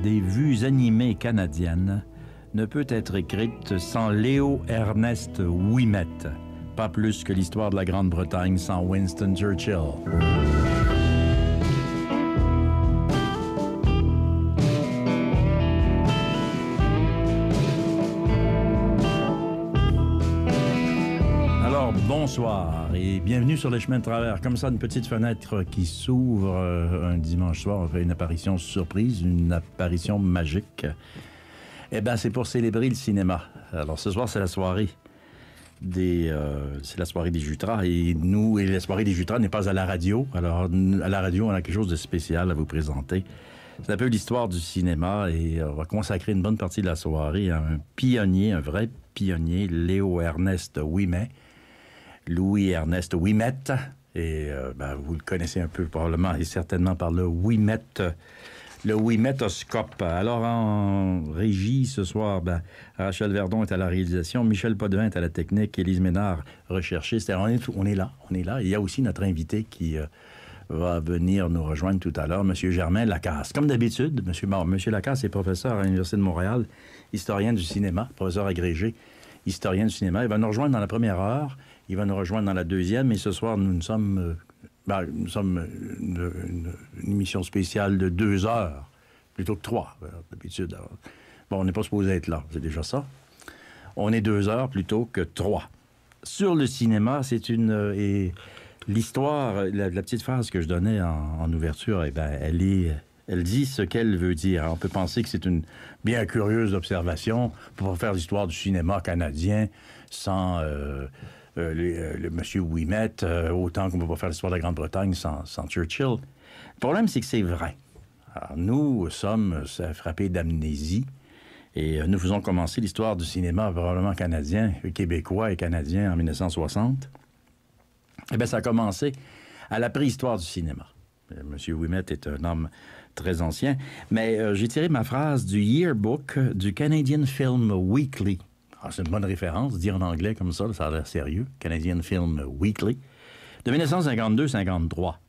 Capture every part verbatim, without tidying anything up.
des vues animées canadiennes ne peut être écrite sans Léo Ernest Ouimet, pas plus que l'histoire de la Grande-Bretagne sans Winston Churchill. Bonsoir et bienvenue sur les chemins de travers. Comme ça, une petite fenêtre qui s'ouvre euh, un dimanche soir. On fait une apparition surprise, une apparition magique. Eh bien, c'est pour célébrer le cinéma. Alors, ce soir, c'est la soirée des... Euh, c'est la soirée des Jutras. Et nous, et la soirée des Jutras n'est pas à la radio. Alors, à la radio, on a quelque chose de spécial à vous présenter. C'est un peu l'histoire du cinéma et on va consacrer une bonne partie de la soirée à un pionnier, un vrai pionnier, Léo Ernest Ouimet. Louis-Ernest Ouimet, et euh, ben, vous le connaissez un peu probablement et certainement par le Ouimet, le Ouimetoscope. Alors en régie ce soir, ben, Rachel Verdon est à la réalisation, Michel Potvin est à la technique, Élise Ménard recherchiste. On est, on est là, on est là. Et il y a aussi notre invité qui euh, va venir nous rejoindre tout à l'heure, M. Germain Lacasse. Comme d'habitude, M. Bon, M. Lacasse est professeur à l'Université de Montréal, historien du cinéma, professeur agrégé, historien du cinéma. Il va nous rejoindre dans la première heure. Il va nous rejoindre dans la deuxième, et ce soir, nous, nous sommes, euh, ben, nous sommes une, une, une émission spéciale de deux heures, plutôt que trois, d'habitude. Alors, bon, on n'est pas supposé être là, c'est déjà ça. On est deux heures plutôt que trois. Sur le cinéma, c'est une... Euh, et l'histoire, la, la petite phrase que je donnais en, en ouverture, eh ben, elle est... Elle dit ce qu'elle veut dire. Alors, on peut penser que c'est une bien curieuse observation pour faire l'histoire du cinéma canadien sans... Euh, Euh, les, euh, le monsieur Ouimet, euh, autant qu'on ne peut pas faire l'histoire de la Grande-Bretagne sans, sans Churchill. Le problème, c'est que c'est vrai. Alors, nous sommes euh, frappés d'amnésie et euh, nous faisons commencer l'histoire du cinéma probablement canadien, québécois et canadien en mille neuf cent soixante. Eh bien, ça a commencé à la préhistoire du cinéma. Euh, monsieur Ouimet est un homme très ancien, mais euh, j'ai tiré ma phrase du yearbook du Canadian Film Weekly. Ah, c'est une bonne référence, dire en anglais comme ça, ça a l'air sérieux. Canadian Film Weekly, de mille neuf cent cinquante-deux cinquante-trois.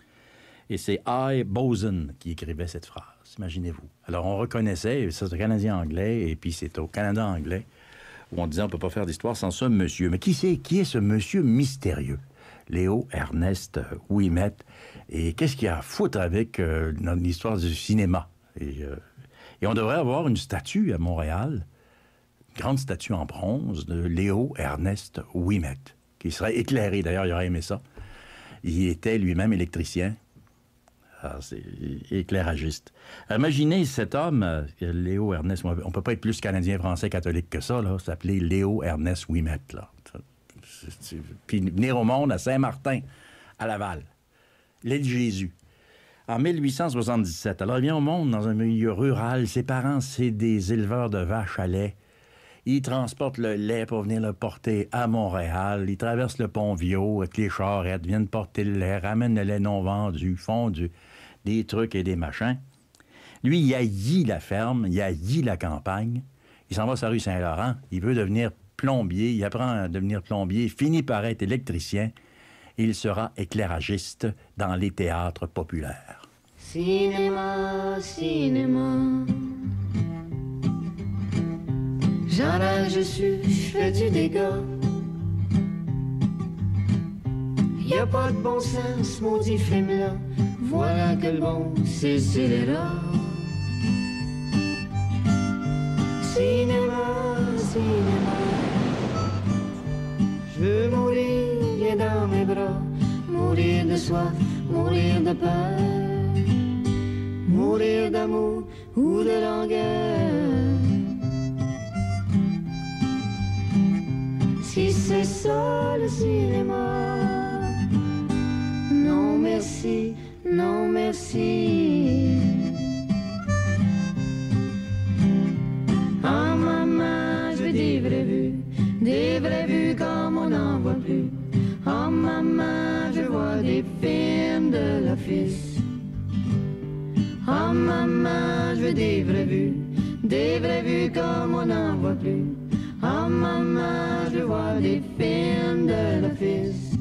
Et c'est I. Boson qui écrivait cette phrase, imaginez-vous. Alors, on reconnaissait, ça c'est au Canadien anglais, et puis c'est au Canada anglais, où on disait on ne peut pas faire d'histoire sans ce monsieur. Mais qui c'est, qui est ce monsieur mystérieux? Léo Ernest Ouimet. Et qu'est-ce qu'il y a à foutre avec euh, notre histoire du cinéma? Et, euh, et on devrait avoir une statue à Montréal, grande statue en bronze de Léo Ernest Ouimet, qui serait éclairé. D'ailleurs, il aurait aimé ça. Il était lui-même électricien. Alors, c'est éclairagiste. Imaginez cet homme, Léo Ernest, on ne peut pas être plus canadien, français, catholique que ça, là, s'appeler Léo Ernest Ouimet, là. C'est, c'est... Puis venir au monde à Saint-Martin, à Laval, l'île Jésus. En mille huit cent soixante-dix-sept. Alors, il vient au monde dans un milieu rural. Ses parents, c'est des éleveurs de vaches à lait. Il transporte le lait pour venir le porter à Montréal. Il traverse le pont Viau avec les charrettes, viennent porter le lait, ramènent le lait non vendu, font du, des trucs et des machins. Lui, il haït la ferme, il haït la campagne. Il s'en va sur la rue Saint-Laurent. Il veut devenir plombier. Il apprend à devenir plombier, finit par être électricien. Et il sera éclairagiste dans les théâtres populaires. Cinéma, cinéma. J'enrage dessus, je fais du dégât. Y'a pas de bon sens, ce maudit film-là. Voilà que le bon, c'est le scélérat. Cinéma, cinéma. Je veux mourir, viens dans mes bras. Mourir de soif, mourir de peur. Mourir d'amour ou de langueur. Si c'est ça le cinéma, non merci, non merci. Oh maman, je veux des vraies vues, des vraies vues comme on n'en voit plus. Oh maman, je vois des films de l'office. Oh maman, je veux des vraies vues, des vraies vues comme on n'en voit plus. Oh maman, je vois des films de l'office.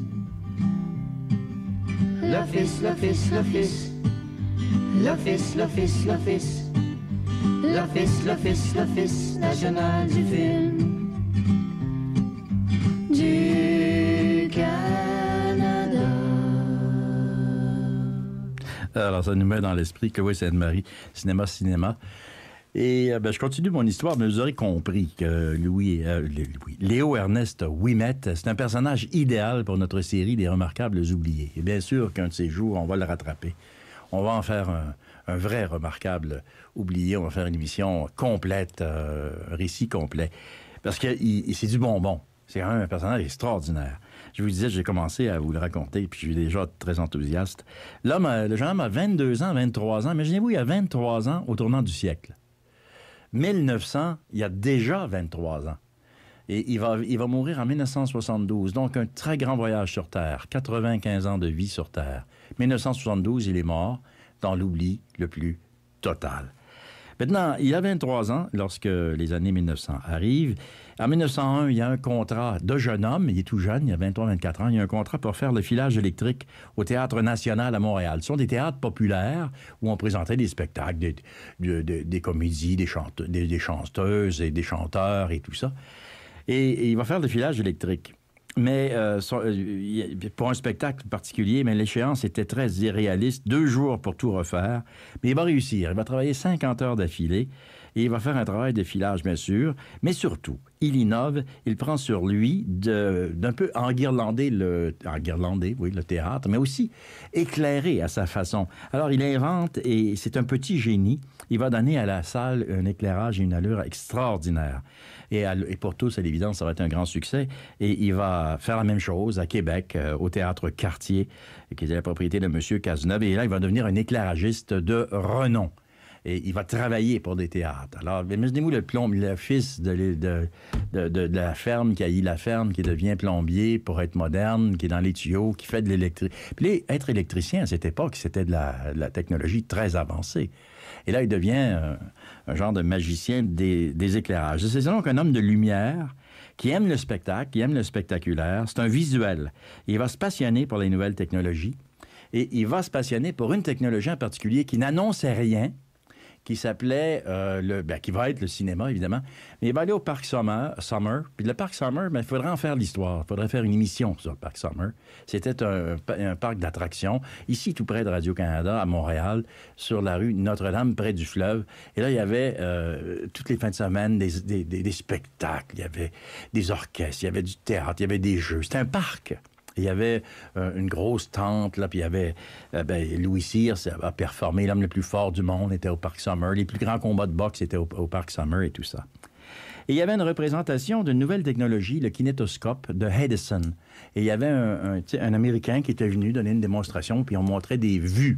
L'office, l'office, l'office. L'office, l'office, l'office. l'Office, l'Office, l'Office national du film du Canada. Alors, ça nous met dans l'esprit que oui, c'est Anne-Marie, cinéma, cinéma. Et euh, ben, je continue mon histoire, mais vous aurez compris que Louis, euh, Louis, Léo-Ernest Ouimet, c'est un personnage idéal pour notre série Les Remarquables oubliés. Et bien sûr qu'un de ces jours, on va le rattraper. On va en faire un, un vrai remarquable oublié. On va faire une émission complète, euh, un récit complet. Parce que il, c'est du bonbon. C'est quand même un personnage extraordinaire. Je vous disais, j'ai commencé à vous le raconter, puis je suis déjà très enthousiaste. L'homme, le jeune homme a vingt-deux ans, vingt-trois ans. Imaginez-vous, il a vingt-trois ans au tournant du siècle. mille neuf cents, il y a déjà vingt-trois ans. Et il va, il va mourir en mille neuf cent soixante-douze. Donc, un très grand voyage sur Terre. quatre-vingt-quinze ans de vie sur Terre. mille neuf cent soixante-douze, il est mort dans l'oubli le plus total. Maintenant, il a vingt-trois ans lorsque les années mille neuf cents arrivent. En mille neuf cent un, il y a un contrat de jeune homme. Il est tout jeune, il a vingt-trois vingt-quatre ans. Il y a un contrat pour faire le filage électrique au Théâtre national à Montréal. Ce sont des théâtres populaires où on présentait des spectacles, des, des, des, des comédies, des, chante, des, des chanteuses et des chanteurs et tout ça. Et, et il va faire le filage électrique. Mais euh, pour un spectacle particulier, mais l'échéance était très irréaliste. Deux jours pour tout refaire. Mais il va réussir. Il va travailler cinquante heures d'affilée. Et il va faire un travail de filage, bien sûr. Mais surtout, il innove. Il prend sur lui de, d'un peu enguirlander le, enguirlander, oui, le théâtre, mais aussi éclairer à sa façon. Alors, il invente, et c'est un petit génie. Il va donner à la salle un éclairage et une allure extraordinaire. Et, à, et pour tous, à l'évidence, ça va être un grand succès. Et il va faire la même chose à Québec, euh, au Théâtre Cartier, qui est la propriété de M. Cazeneuve. Et là, il va devenir un éclairagiste de renom. Et il va travailler pour des théâtres. Alors, imaginez-vous le plomb, le fils de, de, de, de, de la ferme, qui a eu la ferme, qui devient plombier pour être moderne, qui est dans les tuyaux, qui fait de l'électricité. Puis là, être électricien à cette époque, c'était de la, de la technologie très avancée. Et là, il devient euh, un genre de magicien des, des éclairages. C'est donc un homme de lumière qui aime le spectacle, qui aime le spectaculaire. C'est un visuel. Il va se passionner pour les nouvelles technologies et il va se passionner pour une technologie en particulier qui n'annonçait rien, qui s'appelait, euh, le, ben, qui va être le cinéma, évidemment. Mais il va aller au Parc Summer. Summer. Puis le Parc Summer, ben, il faudrait en faire l'histoire. Il faudrait faire une émission sur le Parc Summer. C'était un, un parc d'attractions, ici, tout près de Radio-Canada, à Montréal, sur la rue Notre-Dame, près du fleuve. Et là, il y avait, euh, toutes les fins de semaine, des, des, des, des spectacles. Il y avait des orchestres, il y avait du théâtre, il y avait des jeux. C'était un parc. Il y avait euh, une grosse tente, là, puis il y avait... Euh, ben, Louis Cyr a performé, l'homme le plus fort du monde était au Parc Summer. Les plus grands combats de boxe étaient au, au Parc Summer et tout ça. Et il y avait une représentation d'une nouvelle technologie, le kinétoscope de Edison. Et il y avait un, un, un Américain qui était venu donner une démonstration, puis on montrait des vues.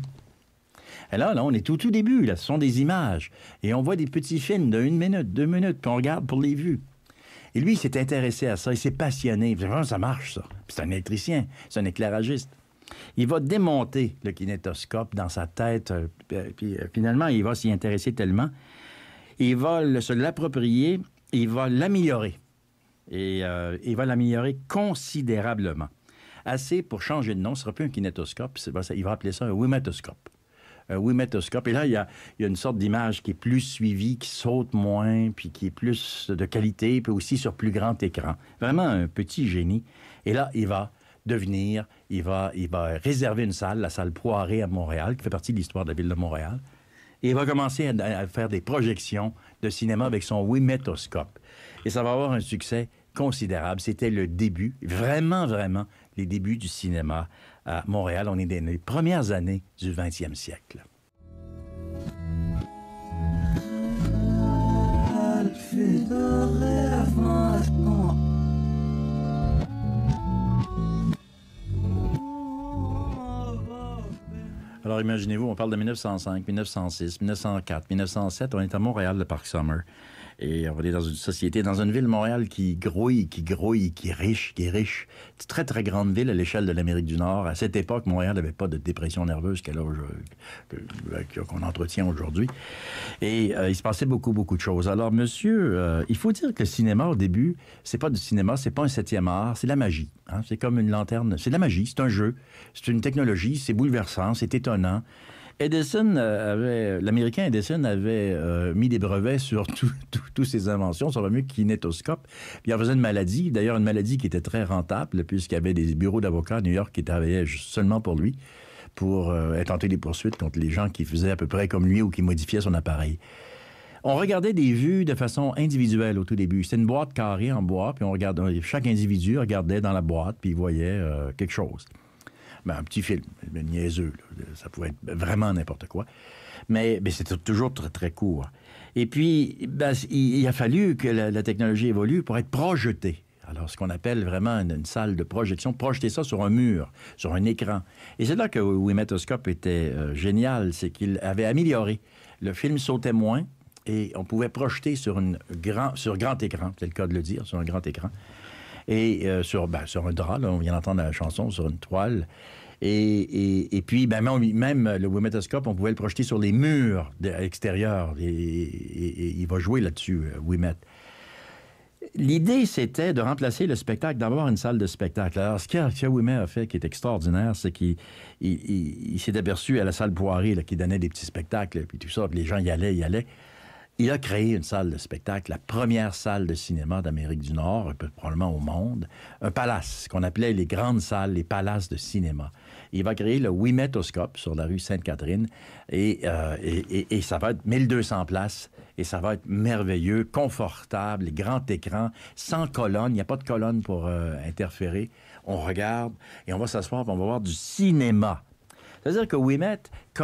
Et là, là, on est au tout début, là, ce sont des images. Et on voit des petits films de une minute, deux minutes, puis on regarde pour les vues. Et lui, il s'est intéressé à ça, il s'est passionné. Puis, ça marche, ça. Puis c'est un électricien, c'est un éclairagiste. Il va démonter le kinétoscope dans sa tête, euh, puis euh, finalement, il va s'y intéresser tellement. Il va le, se l'approprier, il va l'améliorer. Et euh, il va l'améliorer considérablement. Assez pour changer de nom, ce ne sera plus un kinétoscope, il va appeler ça un ouimetoscope. Un ouimetoscope. Et là, il y a, il y a une sorte d'image qui est plus suivie, qui saute moins, puis qui est plus de qualité, puis aussi sur plus grand écran. Vraiment un petit génie. Et là, il va devenir, il va, il va réserver une salle, la salle Poiré à Montréal, qui fait partie de l'histoire de la ville de Montréal. Et il va commencer à, à faire des projections de cinéma avec son ouimetoscope. Et ça va avoir un succès considérable. C'était le début, vraiment, vraiment, les débuts du cinéma à Montréal. On est dans les premières années du vingtième siècle. Alors, imaginez-vous, on parle de mille neuf cent cinq, mille neuf cent six, mille neuf cent quatre, mille neuf cent sept. On est à Montréal, le Parc Summer. Et on est dans une société, dans une ville, Montréal, qui grouille, qui grouille, qui est riche, qui est riche. C'est une très, très grande ville à l'échelle de l'Amérique du Nord. À cette époque, Montréal n'avait pas de dépression nerveuse qu'elle a, euh, qu'on entretient aujourd'hui. Et euh, il se passait beaucoup, beaucoup de choses. Alors, monsieur, euh, il faut dire que le cinéma, au début, c'est pas du cinéma, c'est pas un septième art, c'est de la magie. Hein? C'est comme une lanterne. C'est de la magie, c'est un jeu, c'est une technologie, c'est bouleversant, c'est étonnant. Edison avait, l'Américain Edison avait euh, mis des brevets sur toutes ses inventions, sur le fameux kinétoscope. Puis il en faisait une maladie, d'ailleurs une maladie qui était très rentable, puisqu'il y avait des bureaux d'avocats à New York qui travaillaient seulement pour lui, pour euh, intenter des poursuites contre les gens qui faisaient à peu près comme lui ou qui modifiaient son appareil. On regardait des vues de façon individuelle au tout début. C'était une boîte carrée en bois, puis on regardait, chaque individu regardait dans la boîte, puis il voyait euh, quelque chose. Ben, un petit film, niaiseux, là. Ça pouvait être vraiment n'importe quoi. Mais, mais c'était toujours très, très court. Et puis, ben, il, il a fallu que la, la technologie évolue pour être projetée. Alors, ce qu'on appelle vraiment une, une salle de projection, projeter ça sur un mur, sur un écran. Et c'est là que Wimetoscope était euh, génial, c'est qu'il avait amélioré. Le film sautait moins et on pouvait projeter sur, une grand, sur grand écran, c'est le cas de le dire, sur un grand écran. Et euh, sur, ben, sur un drap, là, on vient d'entendre la chanson, sur une toile. Et, et, et puis, ben, même, même le Wimetoscope, on pouvait le projeter sur les murs de, à l'extérieur. Et, et, et il va jouer là-dessus, euh, Wimet. L'idée, c'était de remplacer le spectacle, d'avoir une salle de spectacle. Alors, ce que Wimet a fait qui est extraordinaire, c'est qu'il il, il, il s'est aperçu à la salle Poiré, là, qui donnait des petits spectacles, puis tout ça, puis les gens y allaient, y allaient. Il a créé une salle de spectacle, la première salle de cinéma d'Amérique du Nord, probablement au monde, un palace, qu'on appelait les grandes salles, les palaces de cinéma. Il va créer le Wimetoscope sur la rue Sainte-Catherine, et, euh, et, et, et ça va être mille deux cents places, et ça va être merveilleux, confortable, grand écran, sans colonne, il n'y a pas de colonne pour euh, interférer. On regarde, et on va s'asseoir, on va voir du cinéma. C'est-à-dire que Wimet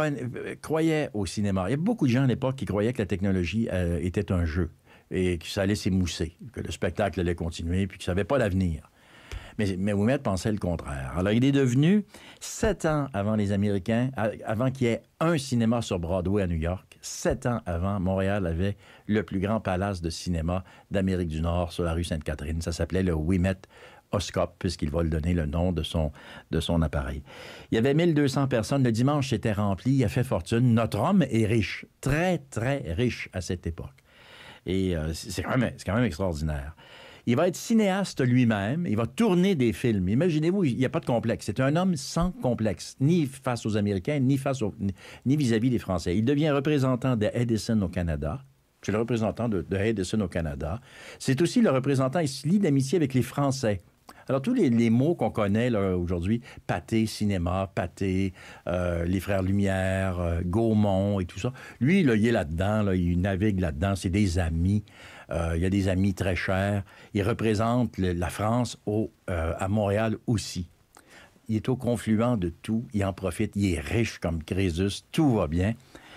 croyait au cinéma. Il y a beaucoup de gens à l'époque qui croyaient que la technologie euh, était un jeu et que ça allait s'émousser, que le spectacle allait continuer puis que ça n'avait pas d'avenir. Mais, mais Wimet pensait le contraire. Alors, il est devenu, sept ans avant les Américains, avant qu'il y ait un cinéma sur Broadway à New York, sept ans avant, Montréal avait le plus grand palace de cinéma d'Amérique du Nord sur la rue Sainte-Catherine. Ça s'appelait le Wimet Oscope, puisqu'il va lui donner le nom de son, de son appareil. Il y avait mille deux cents personnes. Le dimanche, c'était rempli. Il a fait fortune. Notre homme est riche. Très, très riche à cette époque. Et euh, c'est, quand même, c'est quand même extraordinaire. Il va être cinéaste lui-même. Il va tourner des films. Imaginez-vous, il n'y a pas de complexe. C'est un homme sans complexe, ni face aux Américains, ni, face aux, ni vis-à-vis des Français. Il devient représentant de Edison au Canada. C'est le représentant de, de Edison au Canada. C'est aussi le représentant, il se lie d'amitié avec les Français. Alors, tous les, les mots qu'on connaît là, aujourd'hui, Pathé, cinéma, Pathé, euh, les Frères Lumière, euh, Gaumont et tout ça, lui, là, il est là-dedans, là, il navigue là-dedans, c'est des amis. Euh, il y a des amis très chers. Il représente le, la France au, euh, à Montréal aussi. Il est au confluent de tout, il en profite, il est riche comme Crésus, tout va bien.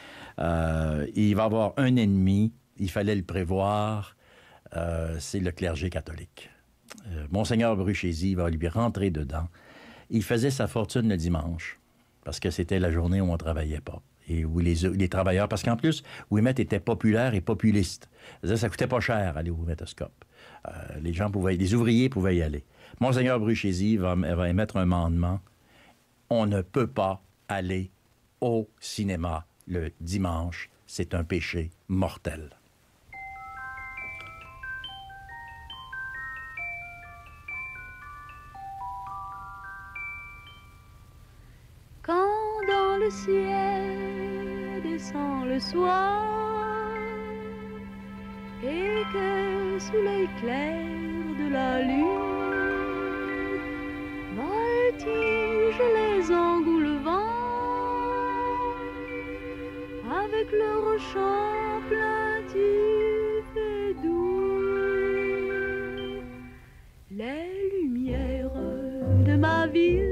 Euh, il va avoir un ennemi, il fallait le prévoir, euh, c'est le clergé catholique. Euh, Monseigneur Bruchézy va lui rentrer dedans. Il faisait sa fortune le dimanche, parce que c'était la journée où on ne travaillait pas. Et où les, les travailleurs... Parce qu'en plus, Wimet était populaire et populiste. C'est-à-dire, ça coûtait pas cher aller au Wimetoscope. Euh, les gens pouvaient... Les ouvriers pouvaient y aller. Monseigneur Bruchézy va, va émettre un mandement. On ne peut pas aller au cinéma le dimanche. C'est un péché mortel. Quand dans le ciel descend le soir et que sous l'éclair de la lune voltigent les engoulevents avec leur chant plaintif et doux, les lumières de ma ville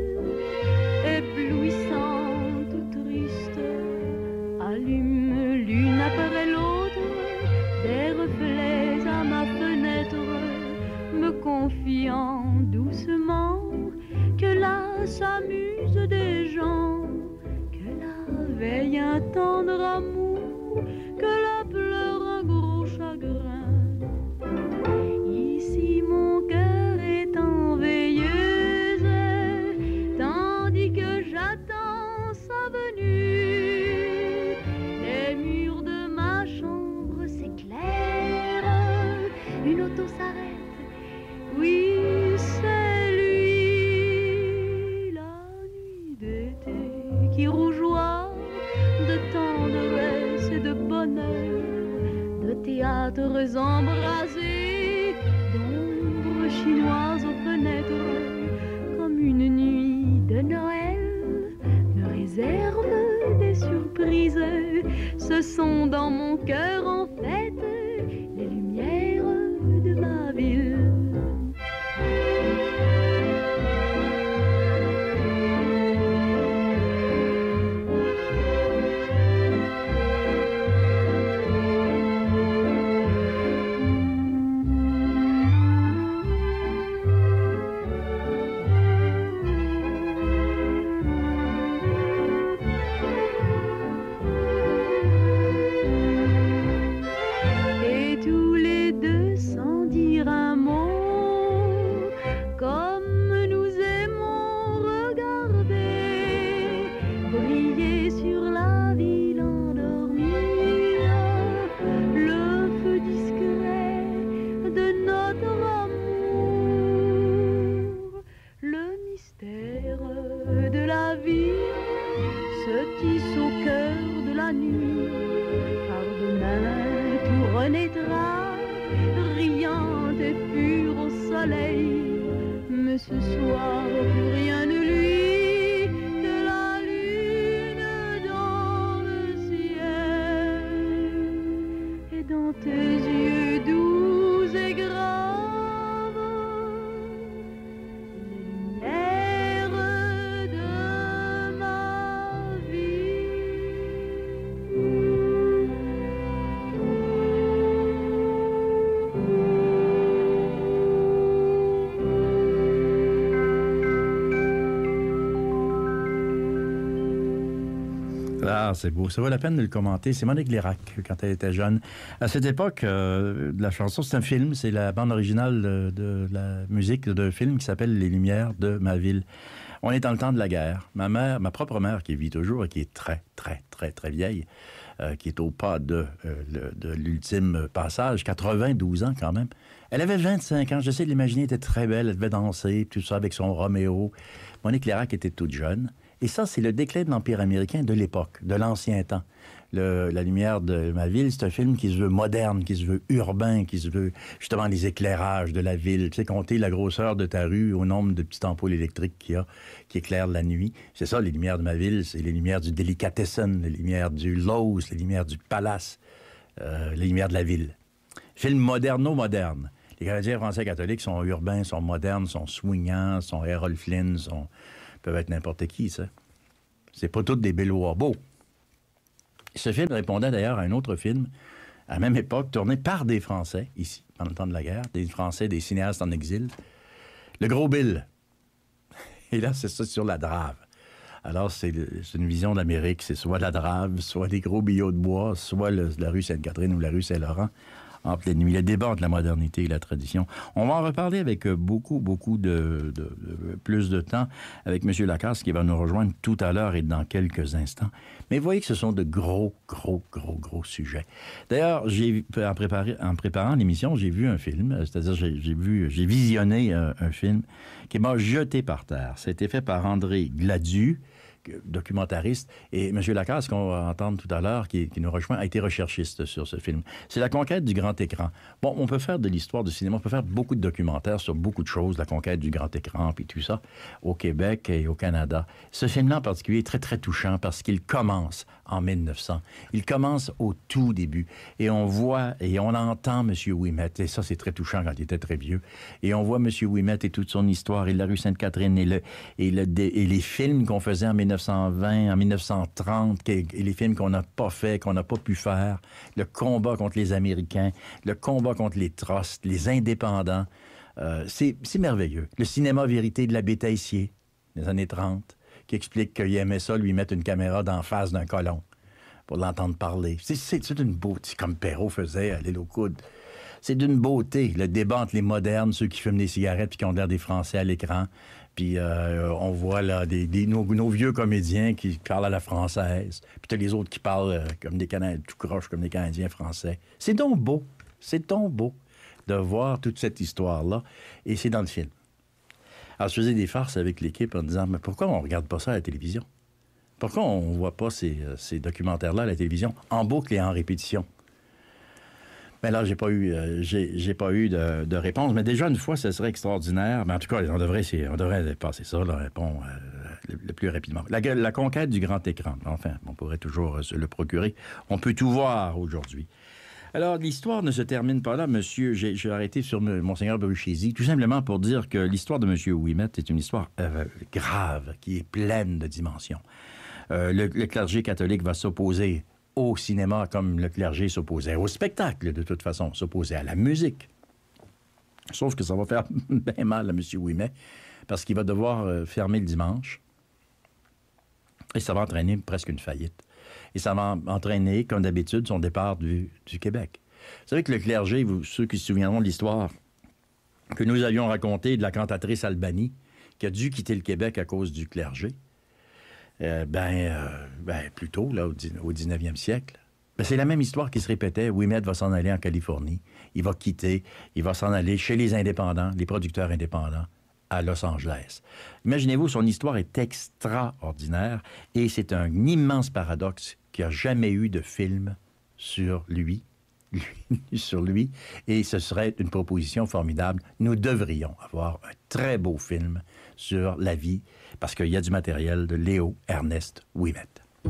éblouissante ou triste, allume l'une après l'autre des reflets à ma fenêtre, me confiant doucement que là s'amusent des gens, que là veille un tendre amour, que là pleure un gros chagrin. Ici mon cœur est en veilleuse, tandis que j'attends sa venue. Les murs de ma chambre s'éclairent, une auto s'arrête, oui c'est lui. La nuit d'été qui rougeoie lumières embrasées, d'ombres chinoises aux fenêtres, comme une nuit de Noël, me réserve des surprises. Ce sont dans mon cœur en fait les lumières de ma ville. Ah, c'est beau. Ça vaut la peine de le commenter. C'est Monique Lérac, quand elle était jeune. À cette époque, euh, la chanson, c'est un film. C'est la bande originale de, de la musique d'un film qui s'appelle Les Lumières de ma ville. On est dans le temps de la guerre. Ma mère, ma propre mère, qui vit toujours et qui est très, très, très, très vieille, euh, qui est au pas de, euh, le, de l'ultime passage, quatre-vingt-douze ans quand même. Elle avait vingt-cinq ans. J'essaie de l'imaginer, elle était très belle. Elle devait danser, tout ça, avec son Roméo. Monique Lérac était toute jeune. Et ça, c'est le déclin de l'Empire américain de l'époque, de l'ancien temps. Le, La lumière de ma ville, c'est un film qui se veut moderne, qui se veut urbain, qui se veut justement les éclairages de la ville. Tu sais, compter la grosseur de ta rue au nombre de petites ampoules électriques qu'il y a, qui éclairent la nuit. C'est ça, les lumières de ma ville, c'est les lumières du Delicatessen, les lumières du Lowe's, les lumières du Palace, euh, les lumières de la ville. Film moderno-moderne. Les Canadiens français catholiques sont urbains, sont modernes, sont swingants, sont Errol Flynn, sont... peuvent être n'importe qui, ça. C'est pas tous des Bellois beaux. Ce film répondait d'ailleurs à un autre film, à la même époque, tourné par des Français, ici, pendant le temps de la guerre, des Français, des cinéastes en exil. Le Gros Bill. Et là, c'est ça sur la Drave. Alors, c'est, c'est une vision d'Amérique. C'est soit la Drave, soit des gros billots de bois, soit le, la rue Sainte-Catherine ou la rue Saint-Laurent. En pleine nuit, le débat entre la modernité et la tradition. On va en reparler avec beaucoup, beaucoup de, de, de plus de temps avec M. Lacasse qui va nous rejoindre tout à l'heure et dans quelques instants. Mais vous voyez que ce sont de gros, gros, gros, gros sujets. D'ailleurs, j'ai, en, préparé, en préparant l'émission, j'ai vu un film, c'est-à-dire j'ai, j'ai, vu, j'ai visionné un, un film qui m'a jeté par terre. Ça a été fait par André Gladu, documentariste, et M. Lacasse, qu'on va entendre tout à l'heure, qui, qui nous rejoint, a été recherchiste sur ce film. C'est la conquête du grand écran. Bon, on peut faire de l'histoire du cinéma, on peut faire beaucoup de documentaires sur beaucoup de choses, la conquête du grand écran, puis tout ça, au Québec et au Canada. Ce film-là en particulier est très, très touchant parce qu'il commence en mille neuf cents. Il commence au tout début. Et on voit et on entend M. Ouimet, et ça, c'est très touchant quand il était très vieux. Et on voit M. Ouimet et toute son histoire, et la rue Sainte-Catherine, et, le, et, le, et les films qu'on faisait en mille neuf cent vingt, en mille neuf cent trente, et les films qu'on n'a pas fait, qu'on n'a pas pu faire, le combat contre les Américains, le combat contre les trusts, les indépendants. Euh, c'est, c'est merveilleux. Le cinéma vérité de l'abbé Teissier, des années trente, qui explique qu'il aimait ça, lui mettre une caméra d'en face d'un colon pour l'entendre parler. C'est, c'est, c'est une beauté, comme Perrault faisait à l'île aux coudes. C'est d'une beauté, le débat entre les modernes, ceux qui fument des cigarettes puis qui ont l'air des Français à l'écran. Puis euh, on voit là des, des, nos, nos vieux comédiens qui parlent à la française. Puis t'as les autres qui parlent euh, comme des Canadiens, tout croche comme des Canadiens français. C'est donc beau, c'est donc beau de voir toute cette histoire-là. Et c'est dans le film. Alors, je faisais des farces avec l'équipe en disant, mais pourquoi on regarde pas ça à la télévision? Pourquoi on voit pas ces, ces documentaires-là à la télévision en boucle et en répétition? Mais là, j'ai pas eu, euh, j'ai, j'ai pas eu de, de réponse. Mais déjà, une fois, ce serait extraordinaire. Mais en tout cas, on devrait, on devrait passer ça, là, répond, euh, le, le plus rapidement. La, la conquête du grand écran. Enfin, on pourrait toujours euh, se le procurer. On peut tout voir aujourd'hui. Alors, l'histoire ne se termine pas là, monsieur. J'ai, j'ai arrêté sur M. Monseigneur Bruchesi, tout simplement pour dire que l'histoire de M. Ouimet est une histoire euh, grave, qui est pleine de dimensions. Euh, le, le clergé catholique va s'opposer au cinéma comme le clergé s'opposait au spectacle, de toute façon, s'opposait à la musique. Sauf que ça va faire bien mal à M. Ouimet, parce qu'il va devoir euh, fermer le dimanche, et ça va entraîner presque une faillite. Et ça va entraîner, comme d'habitude, son départ du, du Québec. Vous savez que le clergé, vous, ceux qui se souviendront de l'histoire que nous avions racontée de la cantatrice Albanie, qui a dû quitter le Québec à cause du clergé, euh, ben, euh, ben, plus tôt, là, au dix-neuvième siècle, ben, c'est la même histoire qui se répétait. Ouimet va s'en aller en Californie. Il va quitter, il va s'en aller chez les indépendants, les producteurs indépendants, à Los Angeles. Imaginez-vous, son histoire est extraordinaire et c'est un immense paradoxe qu'il n'y a jamais eu de film sur lui, lui, sur lui, et ce serait une proposition formidable. Nous devrions avoir un très beau film sur la vie, parce qu'il y a du matériel de Léo Ernest Ouimet.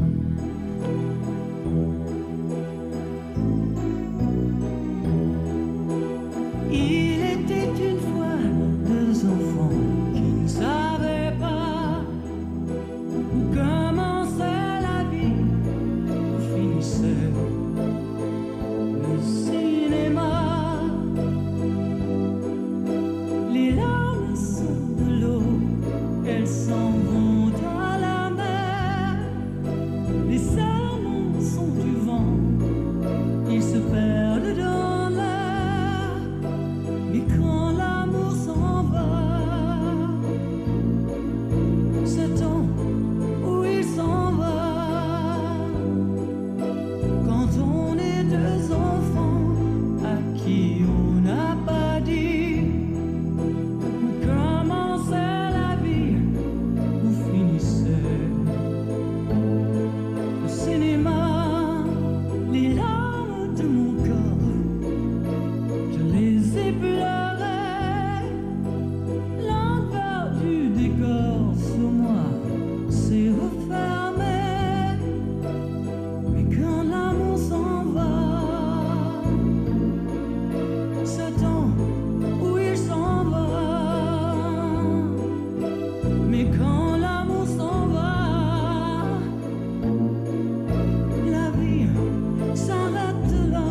Il était une fois deux enfants qui ne savaient pas où commençait la vie, où finissait le cinéma. Les larmes sont de l'eau, elles s'en vont à la mer. Les serments sont du vent, ils se perdent dans l'air. Mais quand l'amour s'en va, c'est temps où il s'en va. Quand on est deux enfants à qui on n'a pas dit où commençait la vie, où finissait le cinéma. Les larmes de mon corps, je les ai pleurées. L'envers du décor sur moi s'est refermé. Mais quand l'amour s'en va, c'est temps où il s'en va. Mais quand l'amour s'en va, la vie s'arrête là.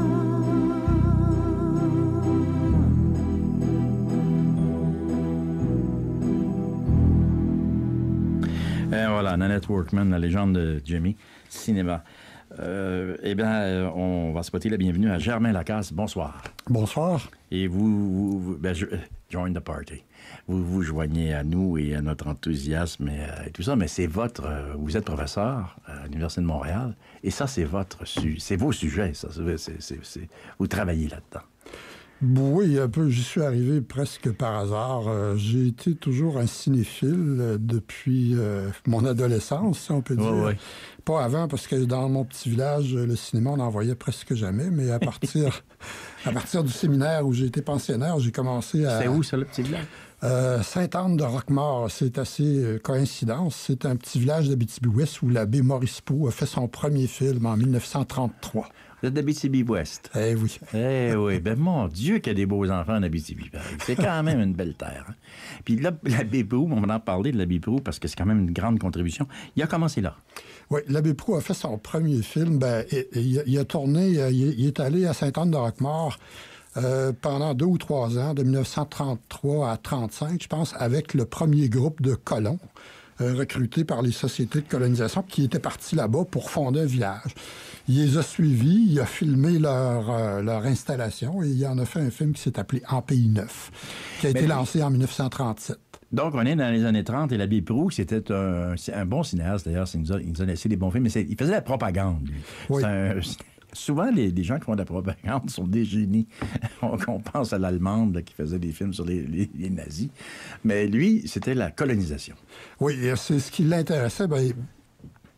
Et voilà, Nanette Workman, la légende de Jimmy, cinéma. Euh, eh bien, euh, on va souhaiter la bienvenue à Germain Lacasse. Bonsoir. Bonsoir. Et vous, vous, vous ben, je, euh, join the party. Vous vous joignez à nous et à notre enthousiasme et, euh, et tout ça, mais c'est votre... Euh, vous êtes professeur à l'Université de Montréal, et ça, c'est votre... Su, c'est vos sujets, ça. C'est, c'est, c'est, c'est, vous travaillez là-dedans. Oui, un peu. J'y suis arrivé presque par hasard. Euh, j'ai été toujours un cinéphile euh, depuis euh, mon adolescence, si on peut dire. Ouais, ouais. Pas avant, parce que dans mon petit village, le cinéma, on n'en voyait presque jamais. Mais à partir, à partir du séminaire où j'ai été pensionnaire, j'ai commencé à... C'est où, ça, le petit village? Euh, Sainte-Anne-de-Roquemaure, c'est assez euh, coïncidence. C'est un petit village d'Abitibi-Ouest où l'abbé Maurice Pau a fait son premier film en dix-neuf cent trente-trois. Vous êtes d'Abitibi-Ouest. Eh oui. Eh oui, ben mon Dieu qu'il y a des beaux enfants en Abitibi. C'est quand même une belle terre. Hein? Puis là, l'abbé Pau, on va en parler de l'abbé Pau parce que c'est quand même une grande contribution. Il a commencé là. Oui, l'abbé Pau a fait son premier film. Ben, et, et, il, a, il a tourné, il, il est allé à Sainte-Anne-de-Roquemaure euh, pendant deux ou trois ans, de dix-neuf cent trente-trois à trente-cinq, je pense, avec le premier groupe de colons euh, recrutés par les sociétés de colonisation qui étaient partis là-bas pour fonder un village. Il les a suivis, il a filmé leur, euh, leur installation et il en a fait un film qui s'est appelé En Pays Neuf, qui a été Mais... lancé en dix-neuf cent trente-sept. Donc, on est dans les années trente et l'abbé Pau, c'était un, un bon cinéaste, d'ailleurs. Il nous a, il nous a laissé des bons films, mais il faisait la propagande, lui. Oui. C'est un, souvent, les, les gens qui font de la propagande sont des génies. on, on pense à l'Allemande là, qui faisait des films sur les, les, les nazis. Mais lui, c'était la colonisation. Oui, c'est ce qui l'intéressait. Ben,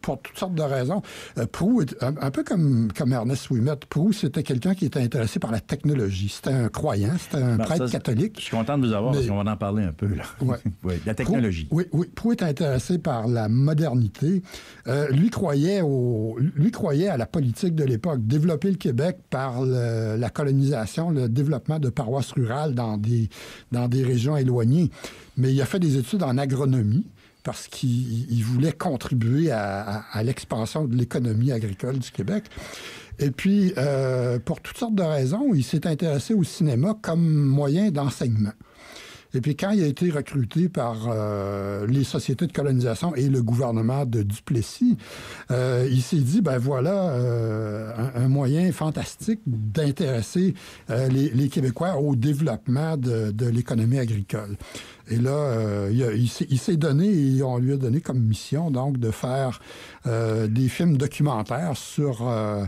pour toutes sortes de raisons. Euh, Proulx, est, un, un peu comme, comme Ernest Ouimet, Proulx, c'était quelqu'un qui était intéressé par la technologie. C'était un croyant, c'était un Ben, prêtre ça, catholique. Je suis content de vous avoir, Mais... parce qu'on va en parler un peu, là. Ouais. Oui, la technologie. Proulx, oui, oui. Proulx est intéressé par la modernité. Euh, lui, croyait au, lui croyait à la politique de l'époque, développer le Québec par le, la colonisation, le développement de paroisses rurales dans des, dans des régions éloignées. Mais il a fait des études en agronomie parce qu'il il voulait contribuer à, à, à l'expansion de l'économie agricole du Québec. Et puis, euh, pour toutes sortes de raisons, il s'est intéressé au cinéma comme moyen d'enseignement. Et puis, quand il a été recruté par euh, les sociétés de colonisation et le gouvernement de Duplessis, euh, il s'est dit, ben voilà, euh, un, un moyen fantastique d'intéresser euh, les, les Québécois au développement de, de l'économie agricole. Et là, euh, il, a, il, s'est, il s'est donné, et on lui a donné comme mission, donc, de faire euh, des films documentaires sur... Euh,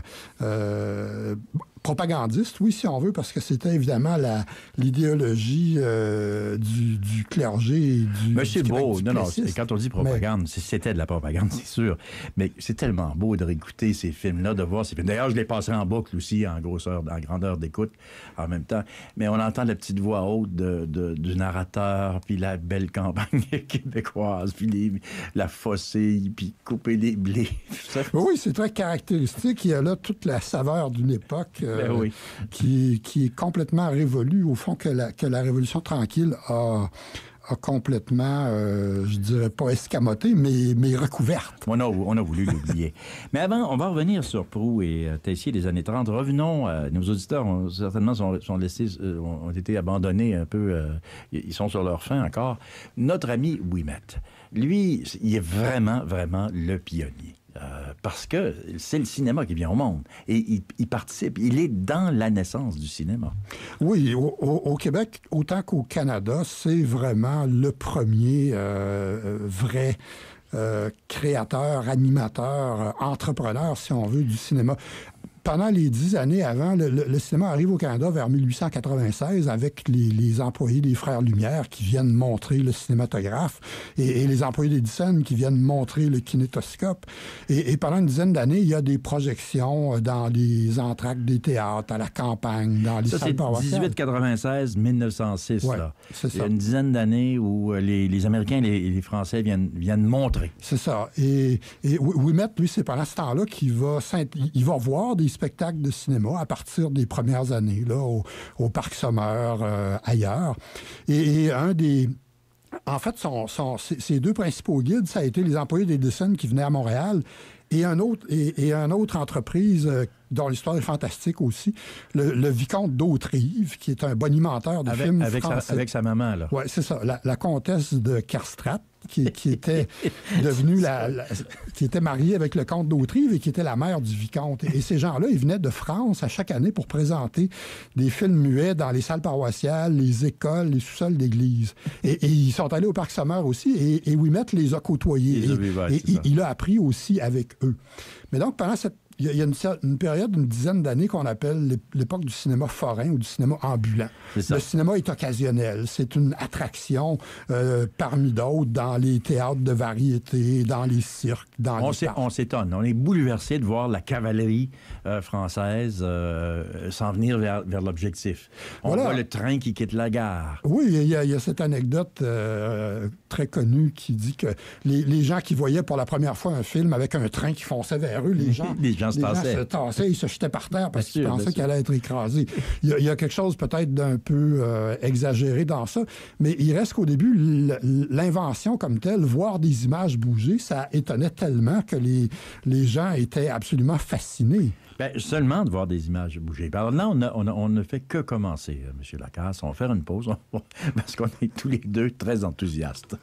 euh, propagandiste, oui, si on veut, parce que c'était évidemment la, l'idéologie euh, du, du clergé et du. Mais c'est du beau. Non, non, c'est, quand on dit propagande, mais... c'était de la propagande, c'est sûr. Mais c'est tellement beau de réécouter ces films-là, de voir ces films. D'ailleurs, je les passerai en boucle aussi, en grosseur, en grandeur d'écoute, en même temps. Mais on entend la petite voix haute de, de, du narrateur, puis la belle campagne québécoise, puis les, la fossée, puis couper les blés. Oui, c'est très caractéristique. Il y a là toute la saveur d'une époque. Euh, Ben oui. qui, qui est complètement révolue, au fond, que la, que la Révolution tranquille a, a complètement, euh, je dirais pas escamoté, mais, mais recouverte. On a, on a voulu l'oublier. Mais avant, on va revenir sur Proulx et euh, Tessier des années trente. Revenons, euh, nos auditeurs ont, certainement sont, sont laissés, euh, ont été abandonnés un peu, euh, ils sont sur leur fin encore. Notre ami Ouimet, lui, il est vraiment, vraiment le pionnier. Euh, parce que c'est le cinéma qui vient au monde. Et il, il participe, il est dans la naissance du cinéma. Oui, au, au, au Québec, autant qu'au Canada, c'est vraiment le premier euh, vrai euh, créateur, animateur, entrepreneur, si on veut, du cinéma. Pendant les dix années avant, le, le, le cinéma arrive au Canada vers mille huit cent quatre-vingt-seize avec les, les employés des Frères Lumière qui viennent montrer le cinématographe et, et les employés d'Edison qui viennent montrer le kinétoscope. Et, et pendant une dizaine d'années, il y a des projections dans les entr'actes des théâtres, à la campagne, dans les ça, salles paroissiales. dix-huit quatre-vingt-seize mille neuf cent six, ouais, là. C'est ça. Il y a une dizaine d'années où les, les Américains et les, les Français viennent, viennent montrer. C'est ça. Et, et Ouimet, lui, c'est pendant ce temps-là qu'il va, il va voir des spectacles de cinéma à partir des premières années, là, au, au Parc Sommer, euh, ailleurs. Et, et un des... En fait, son, son, ses deux principaux guides, ça a été les employés d'Edison qui venaient à Montréal et un autre, et, et une autre entreprise euh, dont l'histoire est fantastique aussi, le, le Vicomte d'Autrive, qui est un bonimenteur de avec, films avec français. Sa, avec sa maman, là. Oui, c'est ça. La, la comtesse de Kerstrat, qui, qui était devenue la, la... qui était mariée avec le comte d'Autrive et qui était la mère du vicomte. Et, et ces gens-là, ils venaient de France à chaque année pour présenter des films muets dans les salles paroissiales, les écoles, les sous-sols d'église. Et, et ils sont allés au Parc Sommer aussi, et, et Ouimet les a côtoyés. Les a vus, ouais, et il, il a appris aussi avec eux. Mais donc, pendant cette Il y a une, une période d'une dizaine d'années qu'on appelle l'époque du cinéma forain ou du cinéma ambulant. Le cinéma est occasionnel. C'est une attraction euh, parmi d'autres dans les théâtres de variété, dans les cirques, dans on les s'est, parcs. On s'étonne. On est bouleversé de voir la cavalerie euh, française euh, s'en venir vers, vers l'objectif. On voilà. voit le train qui quitte la gare. Oui, il y a, il y a cette anecdote euh, très connue qui dit que les, les gens qui voyaient pour la première fois un film avec un train qui fonçait vers eux, les gens... les gens se les tassaient. gens se tassaient, ils se jetaient par terre parce bien qu'ils sûr, pensaient qu'ils allaient être écrasés. Il y, a, il y a quelque chose peut-être d'un peu euh, exagéré dans ça, mais il reste qu'au début, l'invention comme telle, voir des images bouger, ça étonnait tellement que les, les gens étaient absolument fascinés. Bien, seulement de voir des images bouger. Alors là, on, a, on, a, on ne fait que commencer, euh, M. Lacasse. On va faire une pause parce qu'on est tous les deux très enthousiastes.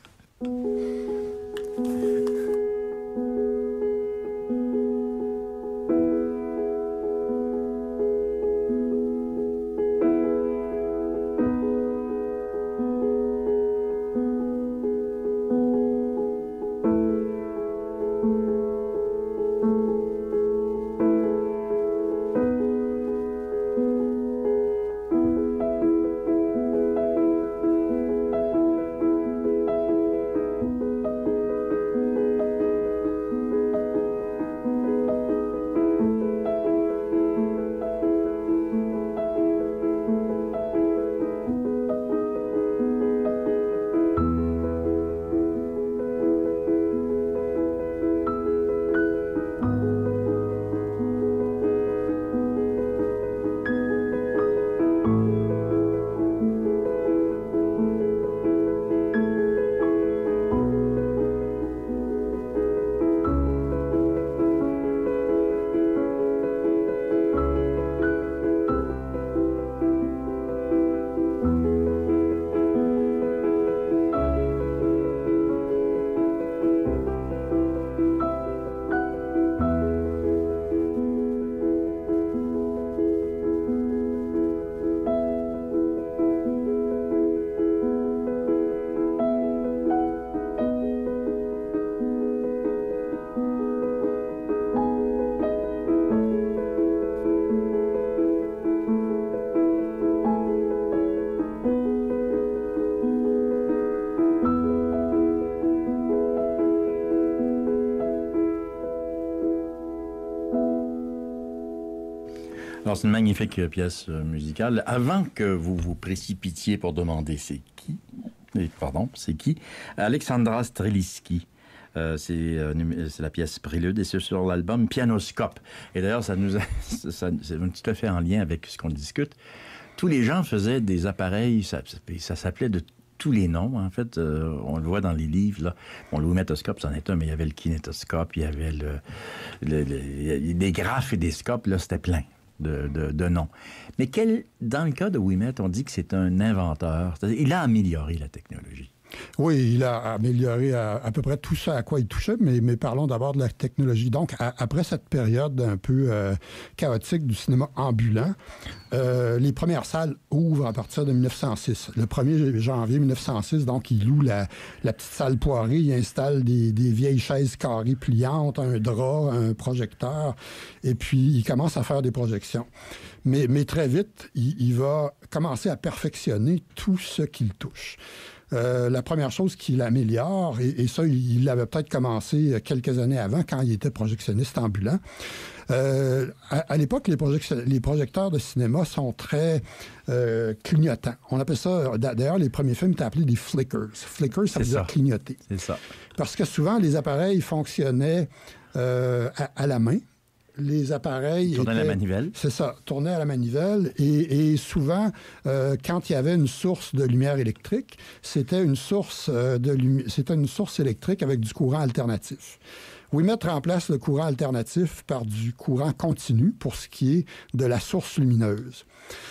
Alors, c'est une magnifique euh, pièce euh, musicale. Avant que vous vous précipitiez pour demander c'est qui, eh, pardon, c'est qui, Alexandra Streliski. Euh, c'est, euh, c'est la pièce Prélude et c'est sur l'album Pianoscope. Et d'ailleurs, ça nous a, ça, c'est tout à fait en lien avec ce qu'on discute. Tous les gens faisaient des appareils, ça, ça s'appelait de tous les noms, en fait. Euh, on le voit dans les livres, là. Bon, le ouimetoscope, c'en est un, mais il y avait le kinétoscope, il y avait le, le, le, des graphes et des scopes, là, c'était plein de, de, de noms. Mais quel, dans le cas de Ouimet, on dit que c'est un inventeur. C'est-à-dire, il a amélioré la technologie. Oui, il a amélioré à, à peu près tout ça à quoi il touchait, mais, mais parlons d'abord de la technologie. Donc, à, après cette période un peu euh, chaotique du cinéma ambulant, euh, les premières salles ouvrent à partir de mille neuf cent six. Le premier janvier mille neuf cent six, donc, il loue la, la petite salle Poiré, il installe des, des vieilles chaises carrées pliantes, un drap, un projecteur, et puis il commence à faire des projections. Mais, mais très vite, il, il va commencer à perfectionner tout ce qu'il touche. Euh, la première chose qu'il améliore, et, et ça, il l'avait peut-être commencé quelques années avant, quand il était projectionniste ambulant. Euh, à, à l'époque, les, projec- les projecteurs de cinéma sont très euh, clignotants. On appelle ça, d'ailleurs, les premiers films étaient appelés des flickers. Flickers, ça veut dire clignoter. C'est ça. Parce que souvent, les appareils fonctionnaient euh, à, à la main. Les appareils... Tournaient à la manivelle. C'est ça, tournaient à la manivelle. Et, et souvent, euh, quand il y avait une source de lumière électrique, c'était une source, euh, de lumi- c'était une source électrique avec du courant alternatif. Ouimet remplace le courant alternatif par du courant continu pour ce qui est de la source lumineuse.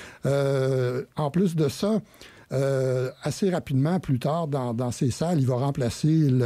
Euh, en plus de ça, Euh, assez rapidement, plus tard, dans, dans ces salles, il va remplacer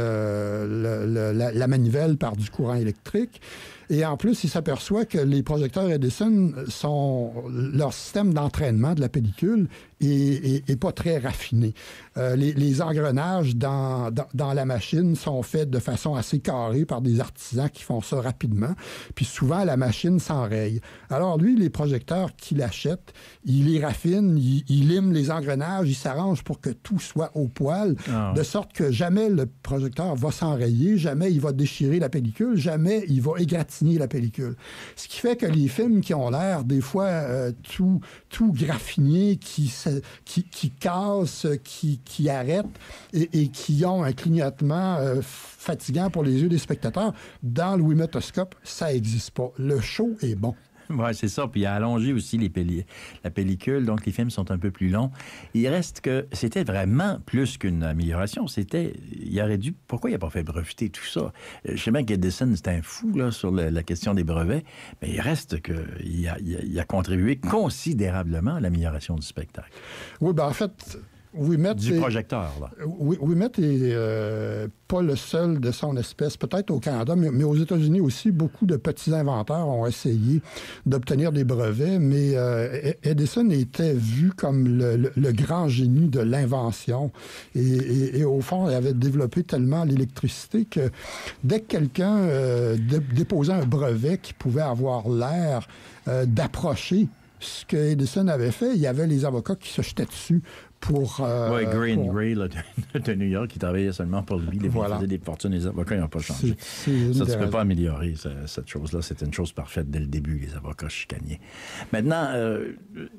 le, le, le, la, la manivelle par du courant électrique. Et en plus, il s'aperçoit que les projecteurs Edison sont... Leur système d'entraînement de la pellicule est, est, est pas très raffiné. Euh, les, les engrenages dans, dans, dans la machine sont faits de façon assez carrée par des artisans qui font ça rapidement. Puis souvent, la machine s'enraye. Alors lui, les projecteurs qu'il achète, il les raffine, il, il lime les engrenages, il s'arrange pour que tout soit au poil, ah ouais. de sorte que jamais le projecteur va s'enrayer, jamais il va déchirer la pellicule, jamais il va égratigner la pellicule. Ce qui fait que les films qui ont l'air des fois euh, tout, tout graffinés, qui, qui, qui cassent, qui, qui arrêtent et, et qui ont un clignotement euh, fatigant pour les yeux des spectateurs, dans le ouimetoscope, ça n'existe pas. Le show est bon. Oui, c'est ça. Puis il a allongé aussi les pelli- la pellicule, donc les films sont un peu plus longs. Il reste que c'était vraiment plus qu'une amélioration. C'était, il aurait dû, pourquoi il n'a pas fait breveter tout ça? Je sais bien qu'Edison, c'était un fou là, sur la, la question des brevets, mais il reste qu'il a, il a, il a contribué considérablement à l'amélioration du spectacle. Oui, ben en fait... Ouimet du est, projecteur, là. Ouimet est euh, pas le seul de son espèce, peut-être au Canada, mais, mais aux États-Unis aussi, beaucoup de petits inventeurs ont essayé d'obtenir des brevets, mais euh, Edison était vu comme le, le, le grand génie de l'invention. Et, et, et au fond, il avait développé tellement l'électricité que dès que quelqu'un euh, dé- déposait un brevet qui pouvait avoir l'air euh, d'approcher ce que Edison avait fait, il y avait les avocats qui se jetaient dessus pour... Euh, oui, Gray pour... and Gray là, de, de New York, qui travaillait seulement pour lui. Les voilà. faisaient des fortunes, les avocats n'ont pas changé. C'est, c'est ça, tu ne peux pas améliorer ça, cette chose-là. C'était une chose parfaite dès le début, les avocats chicaniers. Maintenant, euh,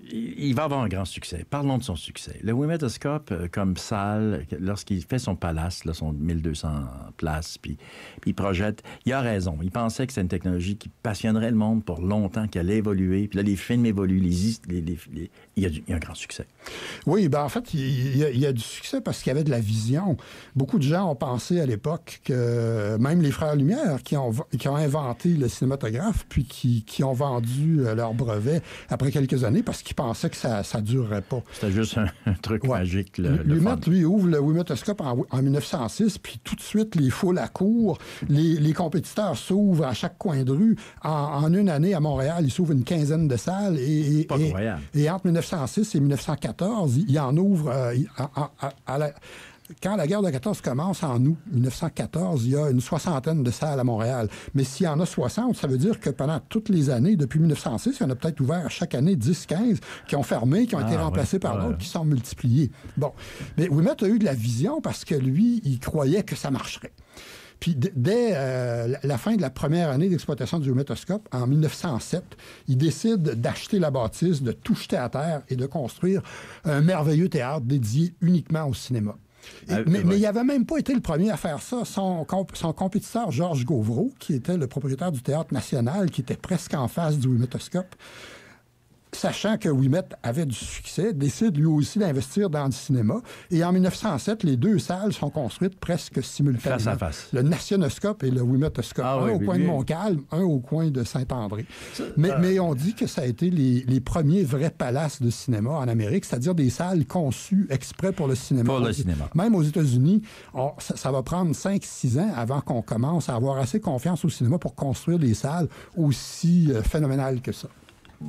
il va avoir un grand succès. Parlons de son succès. Le ouimetoscope, euh, comme salle, lorsqu'il fait son palace, là, son mille deux cents places, puis, puis il projette, il a raison. Il pensait que c'était une technologie qui passionnerait le monde pour longtemps, qui allait évoluer. Puis là, les films évoluent, les, les, les, les, il, y a du, il y a un grand succès. Oui, ben en fait, il y, a, il y a du succès parce qu'il y avait de la vision. Beaucoup de gens ont pensé à l'époque que même les frères Lumière qui ont, qui ont inventé le cinématographe puis qui, qui ont vendu leur brevet après quelques années parce qu'ils pensaient que ça ne durerait pas. C'était juste un, un truc ouais. magique. Le, Ouimet, lui, ouvre le ouimetoscope en, en mille neuf cent six, puis tout de suite, les foules accourent. Les, les compétiteurs s'ouvrent à chaque coin de rue. En, en une année, à Montréal, il s'ouvre une quinzaine de salles. Et, et, pas et, et entre mille neuf cent six et mille neuf cent quatorze, il en ouvre... Euh, à, à, à la, quand la guerre de quatorze commence en août mille neuf cent quatorze, il y a une soixantaine de salles à Montréal. Mais s'il y en a soixante, ça veut dire que pendant toutes les années, depuis mille neuf cent six, il y en a peut-être ouvert chaque année dix, quinze, qui ont fermé, qui ont ah, été remplacés ouais, par ouais. d'autres, qui sont multipliés. Bon. Mais Ouimet a eu de la vision parce que lui, il croyait que ça marcherait. Puis d- dès euh, la fin de la première année d'exploitation du Ouimetoscope, en mille neuf cent sept, il décide d'acheter la bâtisse, de tout jeter à terre et de construire un merveilleux théâtre dédié uniquement au cinéma. Et, Ah, mais, ouais. mais il n'avait même pas été le premier à faire ça. Son, comp- son compétiteur, Georges Gauvreau, qui était le propriétaire du Théâtre national, qui était presque en face du Ouimetoscope, sachant que Ouimet avait du succès, décide lui aussi d'investir dans le cinéma. Et en mille neuf cent sept, les deux salles sont construites presque simultanément. Face à face. Le Nationoscope et le Ouimetoscope. Ah un oui, au mais coin lui- de Montcalm, un au coin de Saint-André. Mais, euh, mais on dit que ça a été les, les premiers vrais palaces de cinéma en Amérique, c'est-à-dire des salles conçues exprès pour le cinéma. Pour le cinéma. Même aux États-Unis, on- ça, ça va prendre cinq six ans avant qu'on commence à avoir assez confiance au cinéma pour construire des salles aussi euh, phénoménales que ça.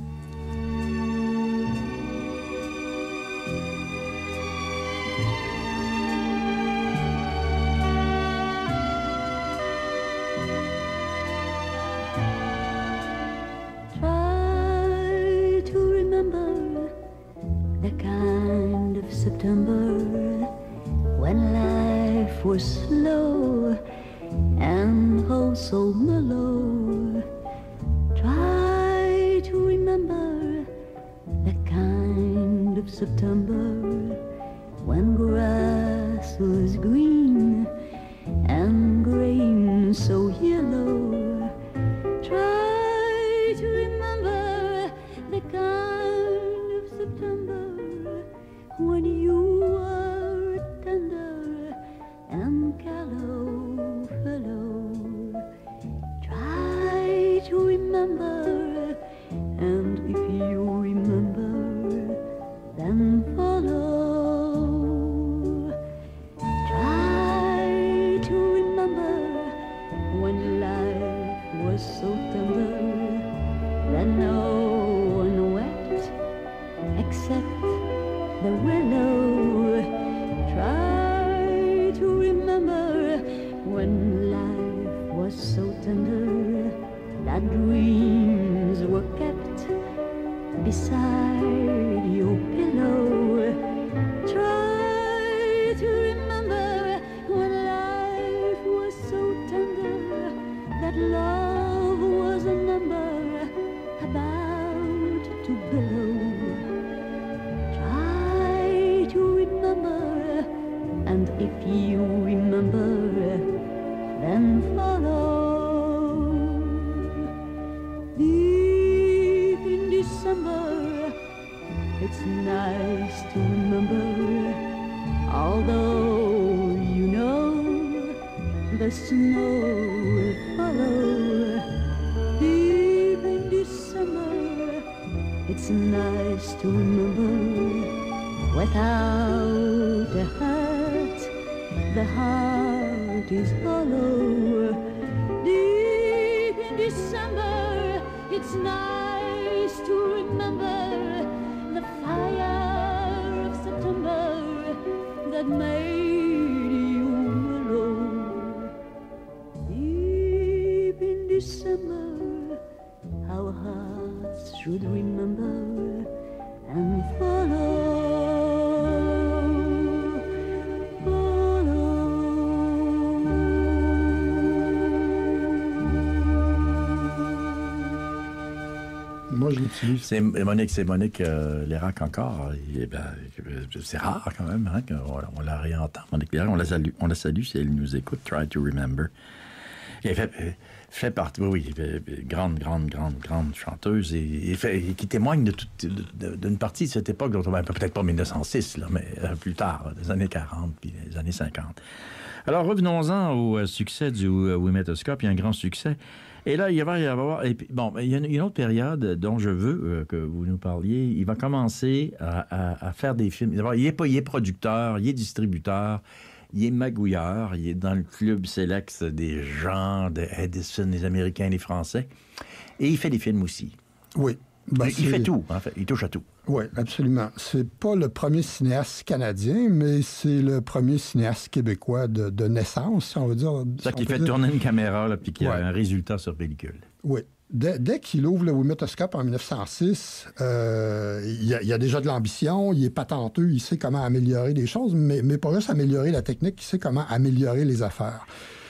Try to remember the kind of September when life was slow and oh so mellow. Try to remember the kind of September when grass was green and grain so yellow. Try to remember the kind of September when you were tender and callow fellow. Try to remember, and if you remember, then follow. Try to remember when life was so tender that no one wept except the willow. Try to remember when life was so tender that dreams were kept beside your pillow. Try to remember when life was so tender that love was a number about to billow. Try to remember, and if you remember, then follow. Deep in December, it's nice to remember, although you know the snow will follow. Deep in December, it's nice to remember, without a heart, the heart is hollow. Deep in December, it's nice to remember the fire of September that made you mellow. Deep in December, our hearts should remember and follow. Moi, je l'utilise. C'est Monique, c'est Monique euh, Lérac encore. Et, ben, c'est rare quand même hein, qu'on on la réentend, Monique Lérac. On la salue, on la salue si elle nous écoute. Try to remember. Et elle fait, fait partie, oui, oui, grande, grande, grande, grande chanteuse et, et, fait, et qui témoigne de toute, de, de, d'une partie de cette époque, dont on va peut-être pas mille neuf cent six, là, mais euh, plus tard, des années quarante puis des années cinquante. Alors revenons-en au euh, succès du euh, Ouimetoscope. Il y a un grand succès. Et là, il va y avoir... Et puis, bon, il y a une, une autre période dont je veux euh, que vous nous parliez. Il va commencer à, à, à faire des films. D'abord, il est, pas, il est producteur, il est distributeur, il est magouilleur, il est dans le club Select des gens de Edison, des Américains, des Français. Et il fait des films aussi. Oui. Ben, il fait tout, en fait. Il touche à tout. Oui, absolument. C'est pas le premier cinéaste canadien, mais c'est le premier cinéaste québécois de, de naissance, si on veut dire. C'est-à-dire qu'il fait dire... tourner une caméra, là, puis qu'il y a ouais. un résultat sur pellicule. Oui. Dès, dès qu'il ouvre le Ouimetoscope en mille neuf cent six, euh, il, y a, il y a déjà de l'ambition, il est patenteux, il sait comment améliorer des choses, mais, mais pas juste améliorer la technique, il sait comment améliorer les affaires.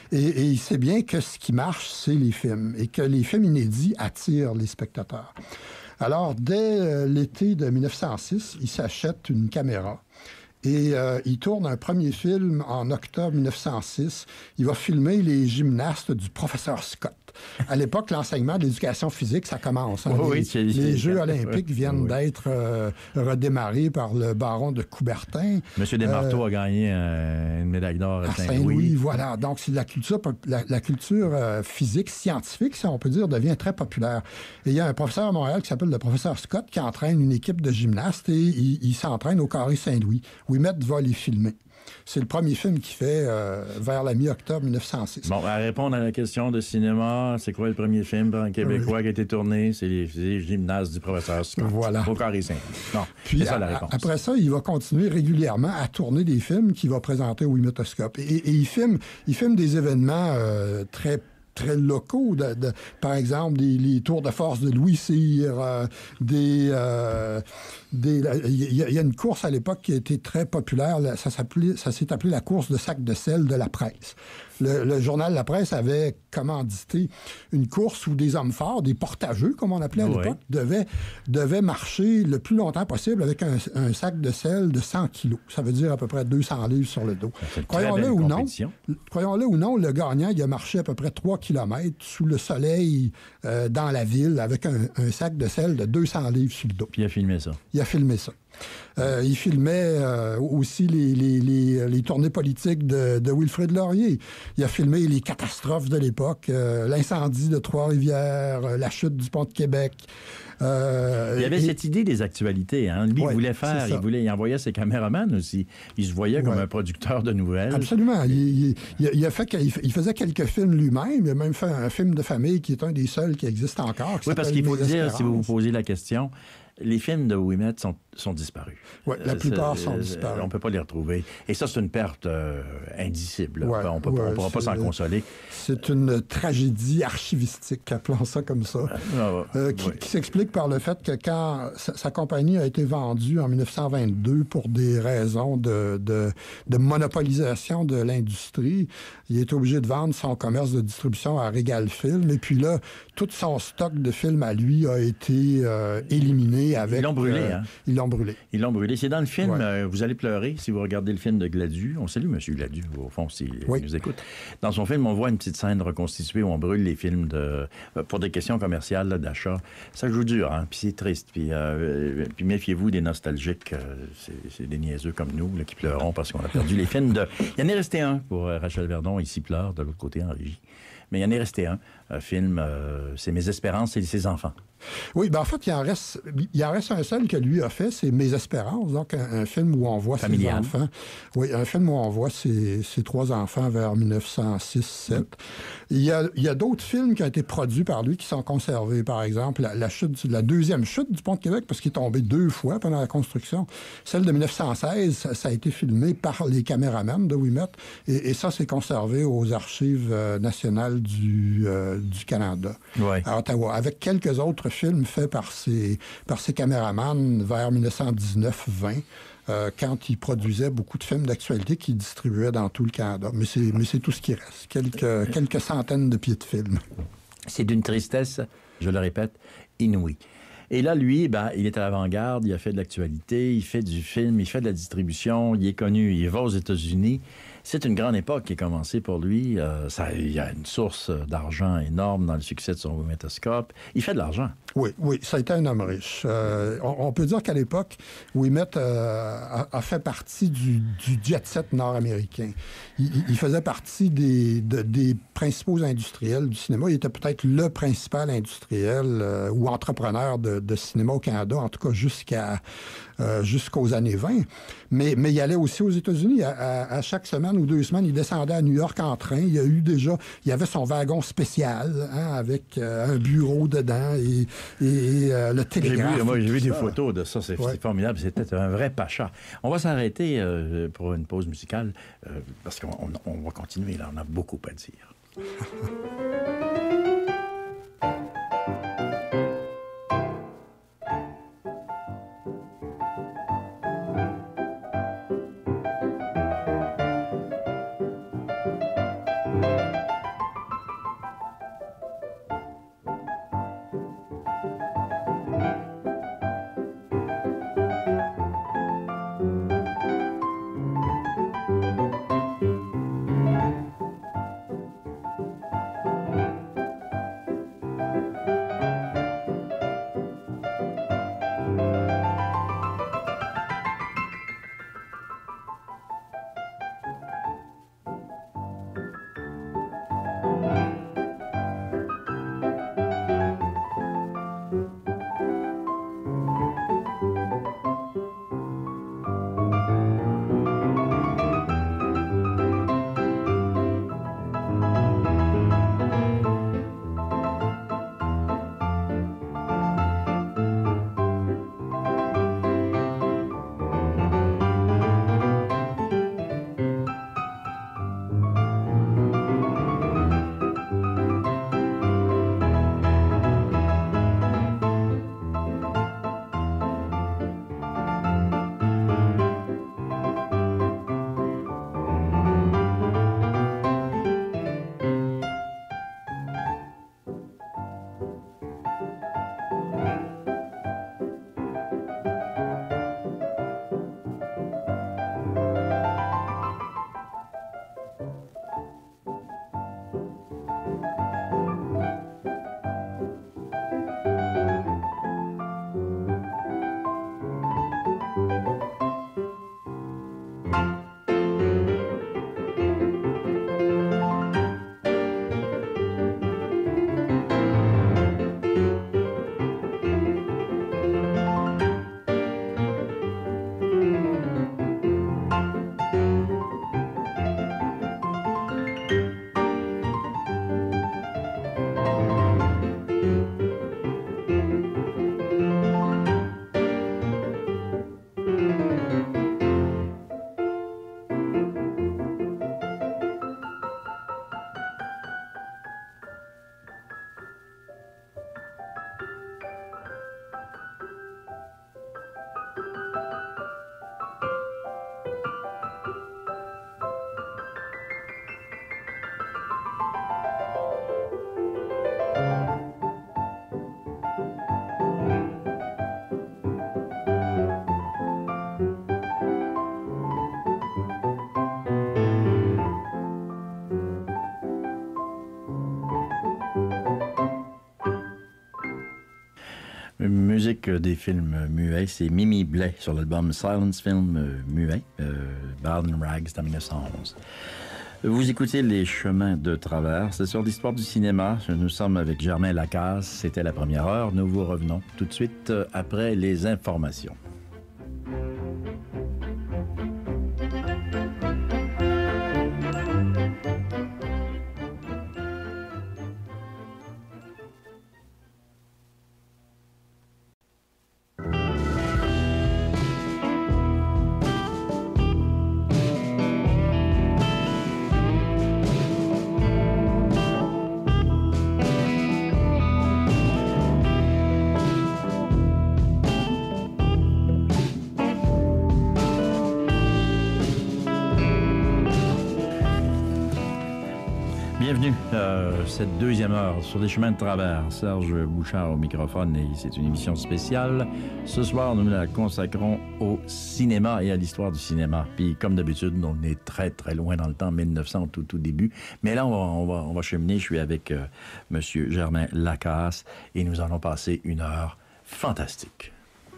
Et, et il sait bien que ce qui marche, c'est les films, et que les films inédits attirent les spectateurs. Alors, dès euh, l'été de mille neuf cent six, il s'achète une caméra. Et euh, il tourne un premier film en octobre mille neuf cent six. Il va filmer les gymnastes du professeur Scott. À l'époque, l'enseignement de l'éducation physique, ça commence. Hein. Oui, les, oui, c'est, les c'est, Jeux c'est, olympiques oui, viennent oui. d'être euh, redémarrés par le baron de Coubertin. Monsieur Desmarteaux Euh, a gagné euh, une médaille d'or à À Saint-Louis. Saint-Louis, voilà. Donc, c'est la culture, pop- la, la culture euh, physique, scientifique, si on peut dire, devient très populaire. Et il y a un professeur à Montréal qui s'appelle le professeur Scott qui entraîne une équipe de gymnastes et il, il s'entraîne au Carré Saint-Louis. Ouimet va les filmer. C'est le premier film qu'il fait euh, vers la mi-octobre mille neuf cent six. Bon, à répondre à la question de cinéma, c'est quoi le premier film québécois Oui. qui a été tourné? C'est les, c'est les gymnases du professeur Scott. Voilà. Au Carré Saint-Louis. Non, Puis c'est ça la a- réponse. après ça, il va continuer régulièrement à tourner des films qu'il va présenter au Ouimetoscope. Et, et il, filme, il filme des événements euh, très très locaux, de, de- par exemple des, les tours de force de Louis Cyr, euh, des, euh, des, il y, a- il y a une course à l'époque qui a été très populaire, là, ça, s'appelait, ça s'est appelé la course de sac de sel de la presse. Le, le journal La Presse avait commandité une course où des hommes forts, des porte-à-jeux, comme on appelait à Ouais. l'époque, devaient, devaient marcher le plus longtemps possible avec un, un sac de sel de cent kilos. Ça veut dire à peu près deux cents livres sur le dos. C'est une très Croyons-le belle ou non, compétition. croyons-le ou non, le gagnant, il a marché à peu près trois kilomètres sous le soleil euh, dans la ville avec un, un sac de sel de deux cents livres sur le dos. Puis il a filmé ça. Il a filmé ça. Euh, il filmait euh, aussi les, les, les, les tournées politiques de, de Wilfrid Laurier. Il a filmé les catastrophes de l'époque, euh, l'incendie de Trois-Rivières, euh, la chute du pont de Québec. Euh, Il y avait et- cette idée des actualités. Hein? Lui, Ouais, il voulait faire, c'est ça. il, voulait, il envoyait ses caméramans aussi. Il se voyait comme Ouais. un producteur de nouvelles. Absolument. Il, il- il a- il a fait, qu'il- il faisait quelques films lui-même. Il a même fait un film de famille qui est un des seuls qui existe encore. qui Oui, parce s'appelle qu'il faut Mes dire, si vous vous Espérances. posez la question, les films de Ouimet sont, sont disparus. Ouais, la Euh, plupart c'est- sont euh, disparus. On ne peut pas les retrouver. Et ça, c'est une perte euh, indicible. Ouais, on ne ouais, pourra pas c'est- s'en consoler. C'est une tragédie archivistique, appelons ça comme ça. Ah, Euh, qui, oui. qui s'explique par le fait que quand sa, sa compagnie a été vendue en mille neuf cent vingt-deux pour des raisons de, de, de monopolisation de l'industrie, il est obligé de vendre son commerce de distribution à Regal Film. Et puis là, tout son stock de films à lui a été euh, éliminé avec... Ils l'ont brûlé, euh, hein? Ils l'ont brûlé. Ils l'ont brûlé. C'est dans le film, Ouais. euh, vous allez pleurer si vous regardez le film de Gladu. On salue M. Gladu, au fond, s'il Oui. nous écoute. Dans son film, on voit une petite scène reconstituée où on brûle les films de, euh, pour des questions commerciales, là, d'achat. Ça joue dur, hein? Puis c'est triste. Puis, euh, puis méfiez-vous des nostalgiques. euh, c'est, c'est des niaiseux comme nous là, qui pleurons parce qu'on a perdu les films de... Il y en est resté un pour euh, Rachel Verdon, ici pleure, de l'autre côté en régie. Mais il y en est resté un, un film, euh, c'est Mes Espérances et ses enfants. Oui, ben en fait, il en reste, il en reste un seul que lui a fait, c'est Mes Espérances, donc un, un film où on voit Familial. ses enfants. Oui, un film où on voit ses, ses trois enfants vers mille neuf cent six sept. Il y a, il y a d'autres films qui ont été produits par lui qui sont conservés. Par exemple, la, la, chute, du- la deuxième chute du pont de Québec, parce qu'il est tombé deux fois pendant la construction. Celle de mille neuf cent seize, ça, ça a été filmé par les caméramans de Ouimet, et, et ça, c'est conservé aux archives euh, nationales du, euh, du Canada, Ouais. à Ottawa, avec quelques autres films faits par ses, par ses caméramans vers mille neuf cent dix-neuf vingt, euh, quand il produisait beaucoup de films d'actualité qu'il distribuait dans tout le Canada. Mais c'est, mais c'est tout ce qui reste, quelques, quelques centaines de pieds de films. C'est d'une tristesse, je le répète, inouïe. Et là, lui, ben, il est à l'avant-garde, il a fait de l'actualité, il fait du film, il fait de la distribution, il est connu, il va aux États-Unis. C'est une grande époque qui est commencée pour lui. Euh, ça, il y a une source d'argent énorme dans le succès de son Ouimetoscope. Il fait de l'argent. Oui, oui, ça a été un homme riche. Euh, on, on peut dire qu'à l'époque, Ouimet euh, a, a fait partie du, du jet-set nord-américain. Il, il faisait partie des, de- des principaux industriels du cinéma. Il était peut-être le principal industriel euh, ou entrepreneur de, de cinéma au Canada, en tout cas jusqu'à euh, jusqu'aux années vingt. Mais, mais il allait aussi aux États-Unis. À, à- à chaque semaine ou deux semaines, il descendait à New York en train. Il y a eu déjà... Il y avait son wagon spécial, hein, avec euh, un bureau dedans et, et, et, euh, le J'ai télégraphe. vu, moi, et j'ai tout vu des ça. photos de ça. C'est Ouais. c'est formidable. C'était un vrai pacha. On va s'arrêter euh, pour une pause musicale euh, parce qu'on on- on va continuer. Là, on a beaucoup à dire. musique des films muets, c'est Mimi Blais sur l'album Silence Film muet, euh, Ballad and Rags, en mille neuf cent onze. Vous écoutez Les Chemins de Travers, c'est sur l'histoire du cinéma. Nous sommes avec Germain Lacasse, c'était la première heure. Nous vous revenons tout de suite après les informations. Bienvenue à cette deuxième heure sur les chemins de travers. Serge Bouchard au microphone et c'est une émission spéciale. Ce soir, nous la consacrons au cinéma et à l'histoire du cinéma. Puis, comme d'habitude, on est très, très loin dans le temps, mille neuf cents, tout, tout début. Mais là, on va, on va, on va cheminer. Je suis avec euh, M. Germain Lacasse et nous allons passer une heure fantastique.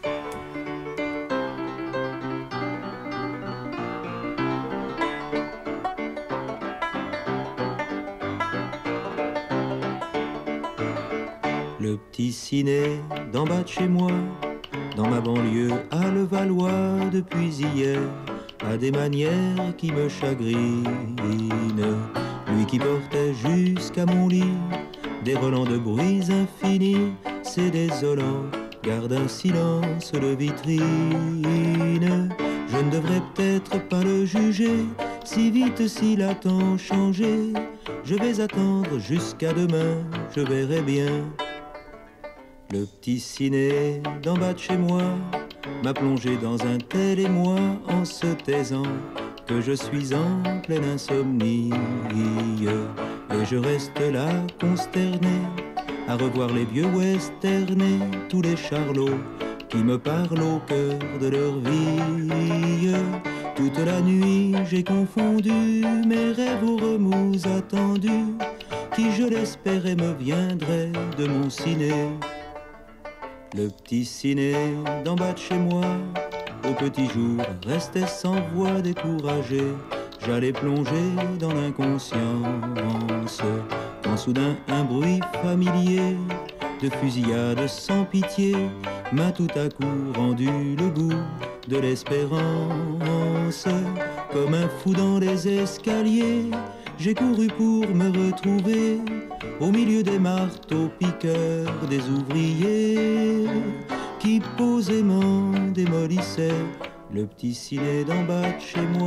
Le petit ciné d'en bas de chez moi, dans ma banlieue à Levallois depuis hier, a des manières qui me chagrinent. Lui qui portait jusqu'à mon lit des relents de bruits infinis, c'est désolant, garde un silence de vitrine. Je ne devrais peut-être pas le juger, si vite s'il a tant changé. Je vais attendre jusqu'à demain, je verrai bien. Le petit ciné d'en bas de chez moi m'a plongé dans un tel émoi en se taisant que je suis en pleine insomnie. Et je reste là consterné à revoir les vieux westernés, tous les charlots qui me parlent au cœur de leur vie. Toute la nuit j'ai confondu mes rêves aux remous attendus qui je l'espérais me viendraient de mon ciné. Le petit ciné d'en bas de chez moi, au petit jour, restait sans voix découragé. J'allais plonger dans l'inconscience, quand soudain un bruit familier de fusillade sans pitié m'a tout à coup rendu le goût de l'espérance. Comme un fou dans les escaliers, j'ai couru pour me retrouver au milieu des marteaux piqueurs des ouvriers qui posément démolissaient le petit ciné d'en bas de chez moi.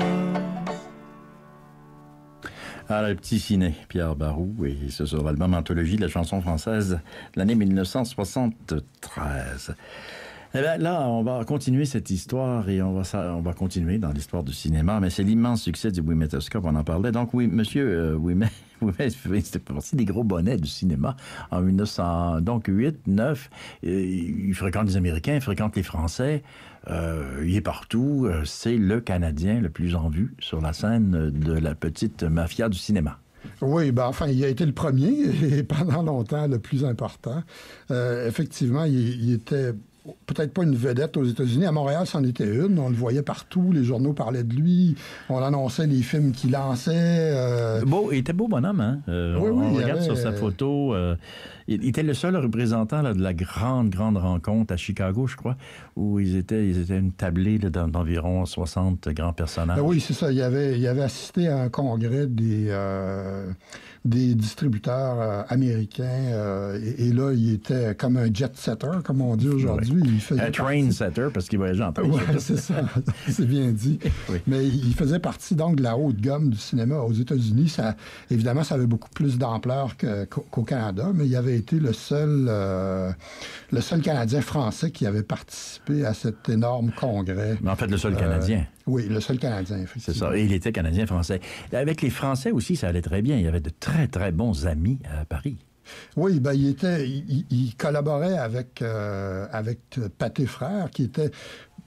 Ah, le petit ciné, Pierre Barroux, et c'est sur l'album Anthologie de la chanson française de l'année mille neuf cent soixante-treize. Eh bien, là, on va continuer cette histoire et on va, on va continuer dans l'histoire du cinéma, mais c'est l'immense succès du Ouimetoscope, on en parlait. Donc, oui, monsieur euh, Ouimet, c'était parti des gros bonnets du cinéma en mille neuf cent huit, neuf. Il fréquente les Américains, il fréquente les Français, euh, il est partout. C'est le Canadien le plus en vue sur la scène de la petite mafia du cinéma. Oui, ben enfin, il a été le premier et pendant longtemps le plus important. Euh, effectivement, il, il était... peut-être pas une vedette aux États-Unis. À Montréal, c'en était une. On le voyait partout. Les journaux parlaient de lui. On annonçait les films qu'il lançait. Euh... Beau, il était beau bonhomme, hein? Euh, oui, on oui, on regarde avait... sur sa photo. Euh, il était le seul représentant là, de la grande, grande rencontre à Chicago, je crois, où ils étaient, ils étaient une tablée là, d'environ soixante grands personnages. Ben oui, c'est ça. Il avait, il avait assisté à un congrès des... Euh... des distributeurs euh, américains. Euh, et, et là, il était comme un jet-setter, comme on dit aujourd'hui. Ouais. Il faisait un train-setter, parce qu'il voyageait en train. Oui, c'est ça. C'est bien dit. Oui. Mais il faisait partie, donc, de la haute gomme du cinéma aux États-Unis. Ça, évidemment, ça avait beaucoup plus d'ampleur que, qu'au Canada, mais il avait été le seul, euh, le seul Canadien français qui avait participé à cet énorme congrès. Mais en fait, le seul Canadien. Euh, oui, le seul Canadien, effectivement. C'est ça. Et il était Canadien-Français. Avec les Français aussi, ça allait très bien. Il y avait de très, très bons amis à Paris. Oui, ben il était, il, il collaborait avec, euh, avec Pathé Frères, qui était...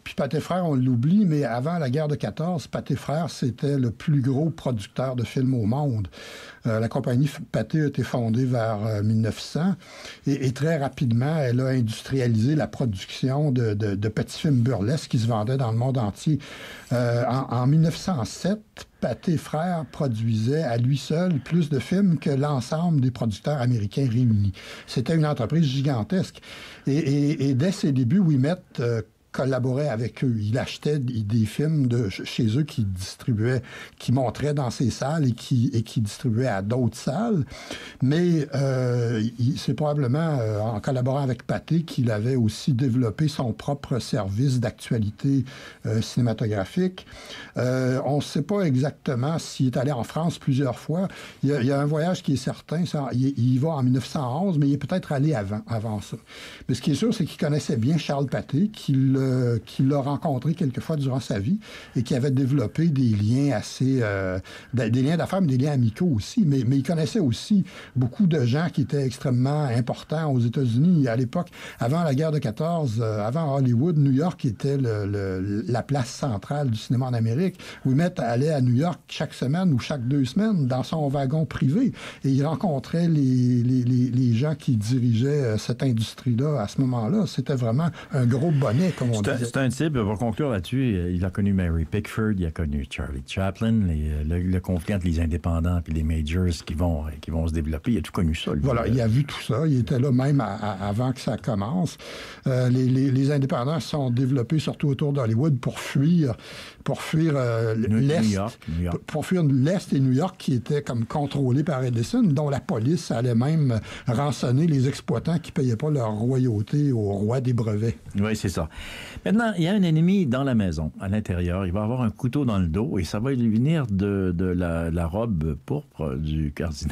Puis Pathé Frères, on l'oublie, mais avant la guerre de quatorze, Pathé Frères, c'était le plus gros producteur de films au monde. Euh, la compagnie Pathé a été fondée vers euh, mille neuf cents et, et très rapidement, elle a industrialisé la production de, de, de petits films burlesques qui se vendaient dans le monde entier. Euh, en, en mille neuf cent sept, Pathé Frères produisait à lui seul plus de films que l'ensemble des producteurs américains réunis. C'était une entreprise gigantesque. Et, et, et dès ses débuts, Ouimet euh, collaborait avec eux. Il achetait des films de chez eux qui distribuaient, qui montraient dans ses salles et qui, et qui distribuaient à d'autres salles. Mais euh, il, c'est probablement euh, en collaborant avec Pathé qu'il avait aussi développé son propre service d'actualité euh, cinématographique. Euh, on ne sait pas exactement s'il est allé en France plusieurs fois. Il y a, il y a un voyage qui est certain. Ça, il, il y va en mille neuf cent onze, mais il est peut-être allé avant, avant ça. Mais ce qui est sûr, c'est qu'il connaissait bien Charles Pathé, qu'il Euh, qui l'a rencontré quelquefois durant sa vie et qui avait développé des liens assez... Euh, des liens d'affaires, mais des liens amicaux aussi. Mais, mais il connaissait aussi beaucoup de gens qui étaient extrêmement importants aux États-Unis. À l'époque, avant la guerre de quatorze, euh, avant Hollywood, New York était le, le, la place centrale du cinéma en Amérique. Ouimet allait à New York chaque semaine ou chaque deux semaines dans son wagon privé et il rencontrait les, les, les, les gens qui dirigeaient cette industrie-là à ce moment-là. C'était vraiment un gros bonnet, comme on dit. C'est un type, pour conclure là-dessus, il a connu Mary Pickford, il a connu Charlie Chaplin, les, le, le conflit entre les indépendants et les majors qui vont, qui vont se développer. Il a tout connu ça. Lui. Voilà, il a vu tout ça. Il était là même à, à, avant que ça commence. Euh, les, les, les indépendants se sont développés surtout autour d'Hollywood pour fuir, pour fuir euh, l'Est. New York, New York. Pour fuir l'Est et New York qui étaient comme contrôlés par Edison, dont la police allait même rançonner les exploitants qui ne payaient pas leur royauté au roi des brevets. Oui, c'est ça. Maintenant, il y a un ennemi dans la maison, à l'intérieur. Il va avoir un couteau dans le dos et ça va lui venir de, de la, la robe pourpre du cardinal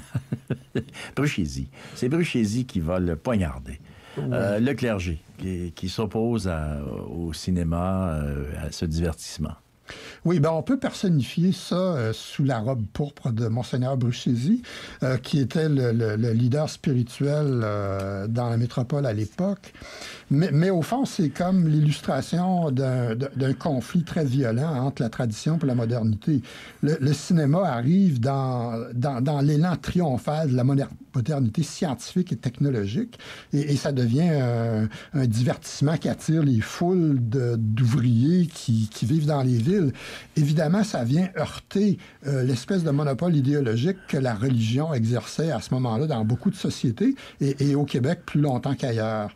Bruchesi. C'est Bruchesi qui va le poignarder. Ouais. Euh, le clergé qui, qui s'oppose à, au cinéma, euh, à ce divertissement. Oui, ben on peut personnifier ça euh, sous la robe pourpre de Monseigneur Bruchesi, euh, qui était le, le, le leader spirituel euh, dans la métropole à l'époque. Mais, mais au fond, c'est comme l'illustration d'un, d'un conflit très violent entre la tradition et la modernité. Le, le cinéma arrive dans, dans, dans l'élan triomphal de la modernité scientifique et technologique, et, et ça devient un, un divertissement qui attire les foules de, d'ouvriers qui, qui vivent dans les villes. Évidemment, ça vient heurter euh, l'espèce de monopole idéologique que la religion exerçait à ce moment-là dans beaucoup de sociétés, et, et au Québec plus longtemps qu'ailleurs.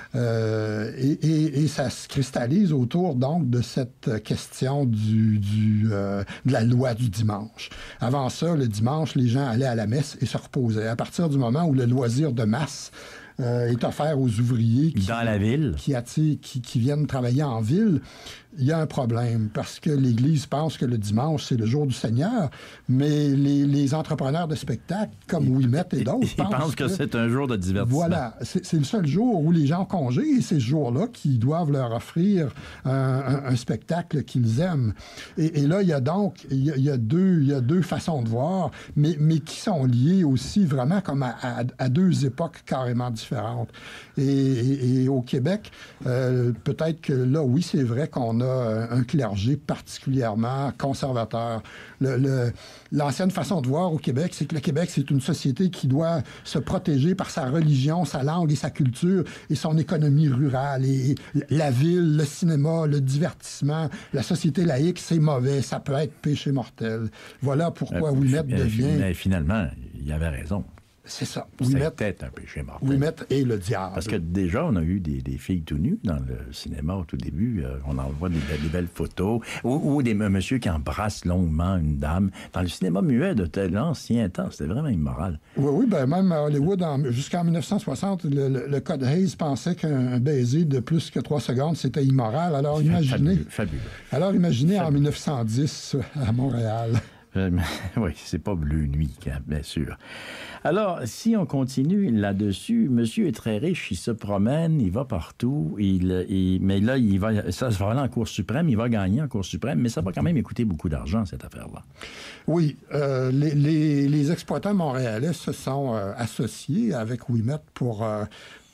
Euh, et, et, et ça se cristallise autour, donc, de cette question du, du, euh, de la loi du dimanche. Avant ça, le dimanche, les gens allaient à la messe et se reposaient. À partir du moment où le loisir de masse euh, est offert aux ouvriers qui, dans la ville, qui, attirent, qui, qui viennent travailler en ville, il y a un problème parce que l'Église pense que le dimanche, c'est le jour du Seigneur, mais les, les entrepreneurs de spectacles, comme Ouimet et d'autres, ils pensent, pensent que, que c'est un jour de divertissement. Voilà, c'est, c'est le seul jour où les gens ont congé et c'est ce jour-là qu'ils doivent leur offrir un, un, un spectacle qu'ils aiment. Et, et là, il y a donc il y a, il y a, deux, il y a deux façons de voir, mais, mais qui sont liées aussi vraiment comme à, à, à deux époques carrément différentes. Et, et, et au Québec, euh, peut-être que là, oui, c'est vrai qu'on a un clergé particulièrement conservateur. Le, le, l'ancienne façon de voir au Québec, c'est que le Québec, c'est une société qui doit se protéger par sa religion, sa langue et sa culture et son économie rurale. Et la ville, le cinéma, le divertissement, la société laïque, c'est mauvais. Ça peut être péché mortel. Voilà pourquoi euh, Ouimet devient... Mais finalement, il avait raison. C'est ça. Ouimet, c'est peut-être un péché mortel. Ouimet est le diable. Parce que déjà, on a eu des, des filles tout nues dans le cinéma au tout début. Euh, on en voit des, des belles photos. Ou, ou des un monsieur qui embrasse longuement une dame. Dans le cinéma muet de l'ancien temps, c'était vraiment immoral. Oui, oui, ben même à Hollywood, en, jusqu'en dix-neuf cent soixante, le, le, le Code Hayes pensait qu'un baiser de plus que trois secondes, c'était immoral. Alors imaginez... Fabuleux, fabuleux. Alors imaginez fabuleux. En dix-neuf cent dix à Montréal. Euh, oui, c'est pas Bleu Nuit, bien sûr. Alors, si on continue là-dessus, monsieur est très riche, il se promène, il va partout, il, il, mais là, il va, ça va aller en Cour suprême, il va gagner en Cour suprême, mais ça va quand même coûter beaucoup d'argent, cette affaire-là. Oui, euh, les, les, les exploitants montréalais se sont euh, associés avec Ouimet pour... Euh,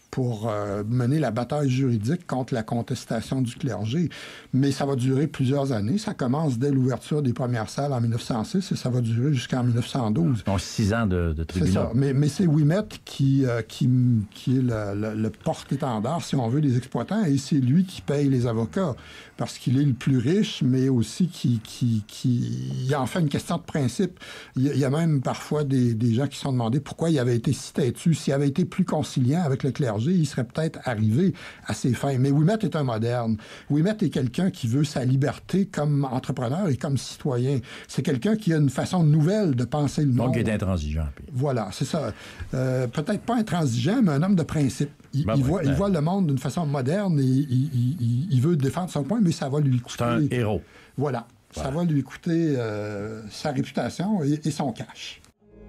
pour euh, mener la bataille juridique contre la contestation du clergé. Mais ça va durer plusieurs années. Ça commence dès l'ouverture des premières salles en mille neuf cent six et ça va durer jusqu'en mille neuf cent douze. Donc, six ans de, de tribunal. C'est ça. Mais, mais c'est Ouimet qui, euh, qui, qui est le, le, le porte-étendard, si on veut, des exploitants, et c'est lui qui paye les avocats, parce qu'il est le plus riche, mais aussi qui, qui, qui... il y a en fait une question de principe. Il y a, il y a même parfois des, des gens qui se sont demandé pourquoi il avait été si têtu. S'il avait été plus conciliant avec le clergé, il serait peut-être arrivé à ses fins. Mais Ouimet est un moderne. Ouimet est quelqu'un qui veut sa liberté comme entrepreneur et comme citoyen. C'est quelqu'un qui a une façon nouvelle de penser le monde. Donc, il est intransigeant. Puis... Voilà, c'est ça. Euh, peut-être pas intransigeant, mais un homme de principe. Il, ben il, oui, voit, ben... il voit le monde d'une façon moderne et il, il, il veut défendre son point, mais ça va lui coûter... C'est un héros. Voilà. Voilà. Ça va lui coûter euh, sa réputation et, et son cash.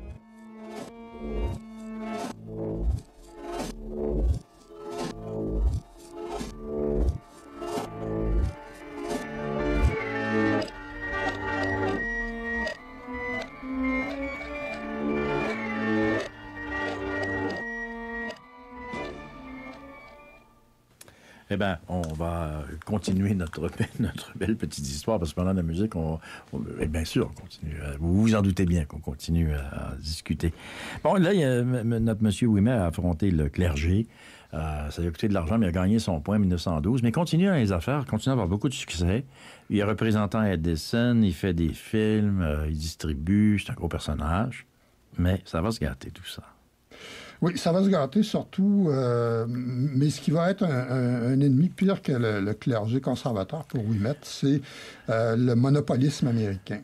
Eh bien, on va continuer notre, notre belle petite histoire, parce que pendant la musique, on, on, et bien sûr, on continue. À, vous vous en doutez bien qu'on continue à, à discuter. Bon, là, il y a, notre monsieur Ouimet a affronté le clergé. Euh, ça lui a coûté de l'argent, mais il a gagné son point en mille neuf cent douze. Mais continue dans les affaires, continue à avoir beaucoup de succès. Il est représentant à Edison, il fait des films, euh, il distribue, c'est un gros personnage. Mais ça va se gâter, tout ça. Oui, ça va se gâter surtout, euh, mais ce qui va être un, un, un ennemi pire que le, le clergé conservateur pour Ouimet, c'est euh, le monopolisme américain.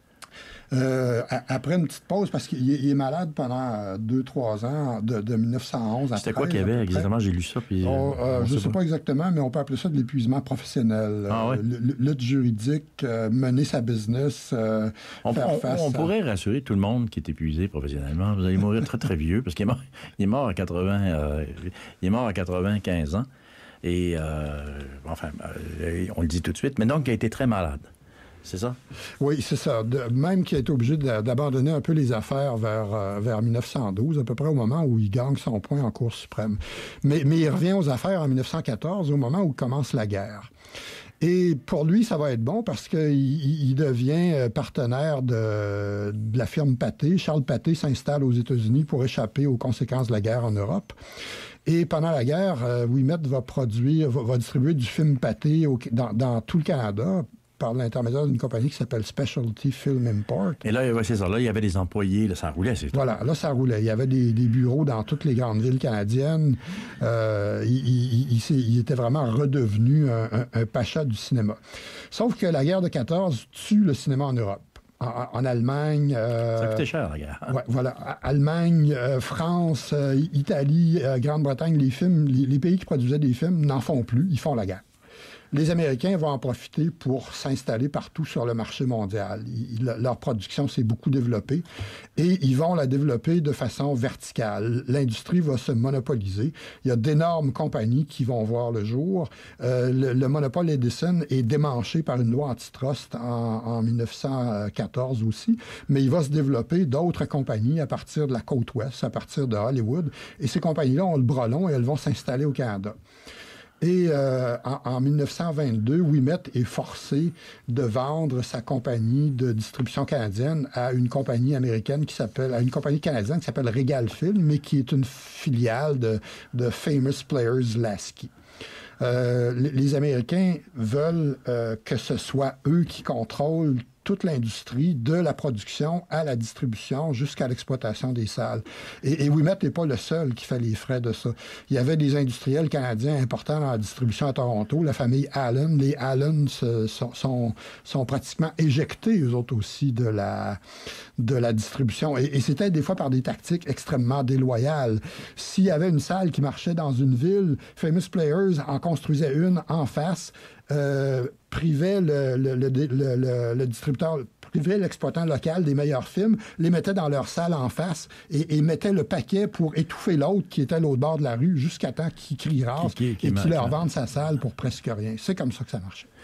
Euh, après une petite pause, parce qu'il est, il est malade pendant deux, trois ans, de, de mille neuf cent onze à C'était quoi qu'il y avait exactement? J'ai lu ça. Puis, oh, euh, je ne sais pas. pas exactement, mais on peut appeler ça de l'épuisement professionnel. Ah, ouais. euh, lutte juridique, euh, mener sa business, euh, on, faire on, face on à... pourrait rassurer tout le monde qui est épuisé professionnellement. Vous allez mourir très, très vieux, parce qu'il est mort, il est mort à quatre-vingts, euh, il est mort à quatre-vingt-quinze ans. Et, euh, enfin, euh, on le dit tout de suite, mais donc il a été très malade. C'est ça? Oui, c'est ça. De, même qu'il a été obligé de, d'abandonner un peu les affaires vers, euh, vers mille neuf cent douze, à peu près au moment où il gagne son point en Cour suprême. Mais, mais il revient aux affaires en mille neuf cent quatorze, au moment où commence la guerre. Et pour lui, ça va être bon parce qu'il il devient partenaire de, de la firme Pathé. Charles Pathé s'installe aux États-Unis pour échapper aux conséquences de la guerre en Europe. Et pendant la guerre, euh, Ouimet va produire, va, va distribuer du film Pathé au, dans, dans tout le Canada, par l'intermédiaire d'une compagnie qui s'appelle Specialty Film Import. Et là, ouais, c'est ça. Là, il y avait des employés. Là, ça roulait, c'est tout. Voilà, là, ça roulait. Il y avait des, des bureaux dans toutes les grandes villes canadiennes. Euh, il, il, il, il était vraiment redevenu un, un, un pacha du cinéma. Sauf que la guerre de quatorze tue le cinéma en Europe. En, en Allemagne... Euh, ça a coûté cher, la guerre. Hein? Ouais, voilà. Allemagne, euh, France, euh, Italie, euh, Grande-Bretagne, les films, les, les pays qui produisaient des films n'en font plus. Ils font la guerre. Les Américains vont en profiter pour s'installer partout sur le marché mondial. Ils, leur production s'est beaucoup développée et ils vont la développer de façon verticale. L'industrie va se monopoliser. Il y a d'énormes compagnies qui vont voir le jour. Euh, le, le monopole Edison est démanché par une loi antitrust en, en mille neuf cent quatorze aussi, mais il va se développer d'autres compagnies à partir de la côte ouest, à partir de Hollywood. Et ces compagnies-là ont le bras long et elles vont s'installer au Canada. Et euh, en, en mille neuf cent vingt-deux, Ouimet est forcé de vendre sa compagnie de distribution canadienne à une compagnie américaine qui s'appelle, à une compagnie canadienne qui s'appelle Regal Film, mais qui est une filiale de, de Famous Players Lasky. Euh, les, les Américains veulent euh, que ce soit eux qui contrôlent toute l'industrie, de la production à la distribution jusqu'à l'exploitation des salles. Et, et Ouimet n'est pas le seul qui fait les frais de ça. Il y avait des industriels canadiens importants dans la distribution à Toronto, la famille Allen. Les Allen se, sont, sont, sont pratiquement éjectés, eux autres aussi, de la, de la distribution. Et, et c'était des fois par des tactiques extrêmement déloyales. S'il y avait une salle qui marchait dans une ville, Famous Players en construisait une en face, Euh, privait le, le, le, le, le, le distributeur, privait l'exploitant local des meilleurs films, les mettait dans leur salle en face et, et mettait le paquet pour étouffer l'autre qui était à l'autre bord de la rue jusqu'à temps qu'il crie rare et qu'il leur vende sa salle pour presque rien. C'est comme ça que ça marchait.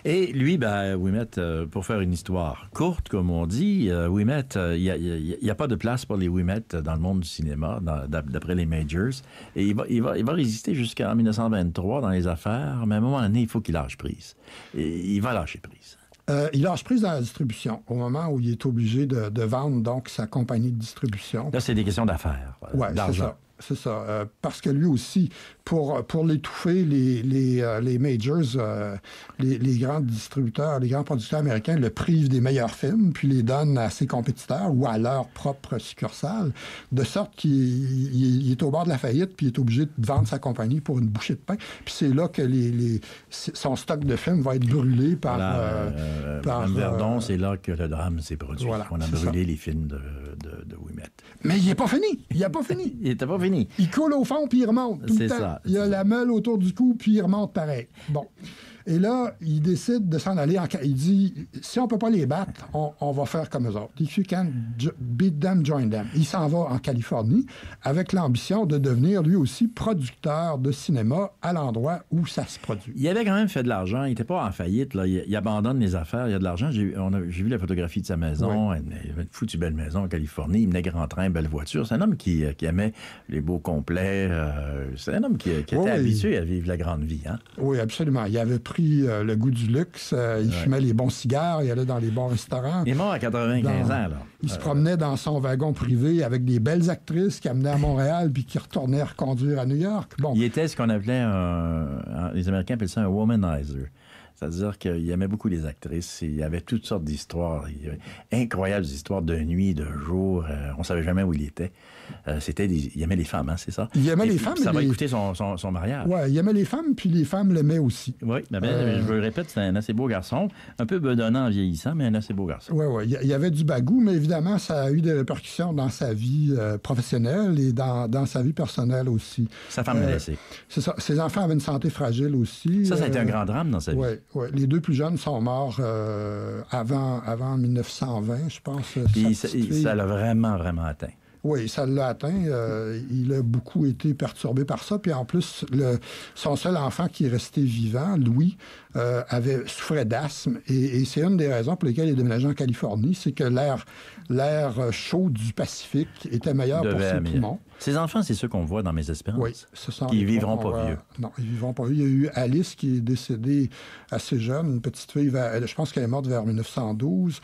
Et lui, ben, Ouimet, euh, pour faire une histoire courte, comme on dit, euh, Ouimet, il n'y a, a, a pas de place pour les Ouimet dans le monde du cinéma, dans, d'après les majors. Et il va, il va, il va résister jusqu'en dix-neuf cent vingt-trois dans les affaires, mais à un moment donné, il faut qu'il lâche prise. Et il va lâcher prise. Euh, il lâche prise dans la distribution au moment où il est obligé de, de vendre donc sa compagnie de distribution. Là, c'est des questions d'affaires, ouais, d'argent. C'est ça. C'est ça. Euh, parce que lui aussi, pour, pour l'étouffer, les, les, euh, les majors, euh, les, les grands distributeurs, les grands producteurs américains le privent des meilleurs films, puis les donnent à ses compétiteurs ou à leur propre succursale, de sorte qu'il il, il est au bord de la faillite, puis il est obligé de vendre sa compagnie pour une bouchée de pain. Puis c'est là que les, les, son stock de films va être brûlé par... Voilà, euh, euh, par Mme Verdon, euh, c'est là que le drame s'est produit. Voilà, On a brûlé ça. Les films de, de, de Ouimet. Mais il n'est pas fini! Il n'a pas fini! Il n'était pas fini. Il coule au fond, puis il remonte tout c'est le temps. Ça, il a la meule autour du cou, puis il remonte pareil. Bon. Et là, il décide de s'en aller. En... Il dit, si on ne peut pas les battre, on, on va faire comme eux autres. If you can beat them, join them. Il s'en va en Californie avec l'ambition de devenir lui aussi producteur de cinéma à l'endroit où ça se produit. Il avait quand même fait de l'argent. Il n'était pas en faillite. Là. Il, il abandonne les affaires. Il y a de l'argent. J'ai, on a, j'ai vu la photographie de sa maison. Oui. Il avait une foutue belle maison en Californie. Il menait grand train, belle voiture. C'est un homme qui, qui aimait les beaux complets. Euh, c'est un homme qui, qui était oui, habitué à vivre la grande vie. Hein? Oui, absolument. Il avait pris euh, le goût du luxe. Euh, il ouais. fumait les bons cigares. Il allait dans les bons restaurants. Il est mort à quatre-vingt-quinze dans, ans. Là. Il euh, se promenait dans son wagon privé avec des belles actrices qui amenaient à Montréal puis qui retournaient reconduire à New York. Bon. Il était ce qu'on appelait, un, un, les Américains appellent ça un womanizer. C'est-à-dire qu'il aimait beaucoup les actrices. Il y avait toutes sortes d'histoires. Il y avait incroyables histoires de nuit, de jour. Euh, on ne savait jamais où il était. Euh, c'était des... Il aimait les femmes, hein, c'est ça? Il aimait et les puis, femmes. Ça va les... écouter son, son, son mariage. Oui, il aimait les femmes, puis les femmes l'aimaient aussi. Oui, mais ben, euh... je le répète, c'est un assez beau garçon. Un peu bedonnant en vieillissant, mais un assez beau garçon. Oui, oui. Il y avait du bagou, mais évidemment, ça a eu des répercussions dans sa vie euh, professionnelle et dans, dans sa vie personnelle aussi. Sa femme euh, l'a laissé. C'est ça. Ses enfants avaient une santé fragile aussi. Ça, ça a été un grand drame dans sa vie. Oui, oui. Les deux plus jeunes sont morts euh, avant, avant mille neuf cent vingt, je pense. Puis ça, ça l'a vraiment, vraiment atteint. Oui, ça l'a atteint. Euh, il a beaucoup été perturbé par ça. Puis en plus, le, son seul enfant qui est resté vivant, Louis, euh, avait, souffrait d'asthme. Et, et c'est une des raisons pour lesquelles il est déménagé en Californie, c'est que l'air, l'air chaud du Pacifique était meilleur pour ses poumons. Ses enfants, c'est ceux qu'on voit dans Mes Espérances. Oui, ce sont qui ne vivront pas voit... vieux. Non, ils ne vivront pas vieux. Il y a eu Alice qui est décédée assez jeune, une petite fille, vers... je pense qu'elle est morte vers mille neuf cent douze.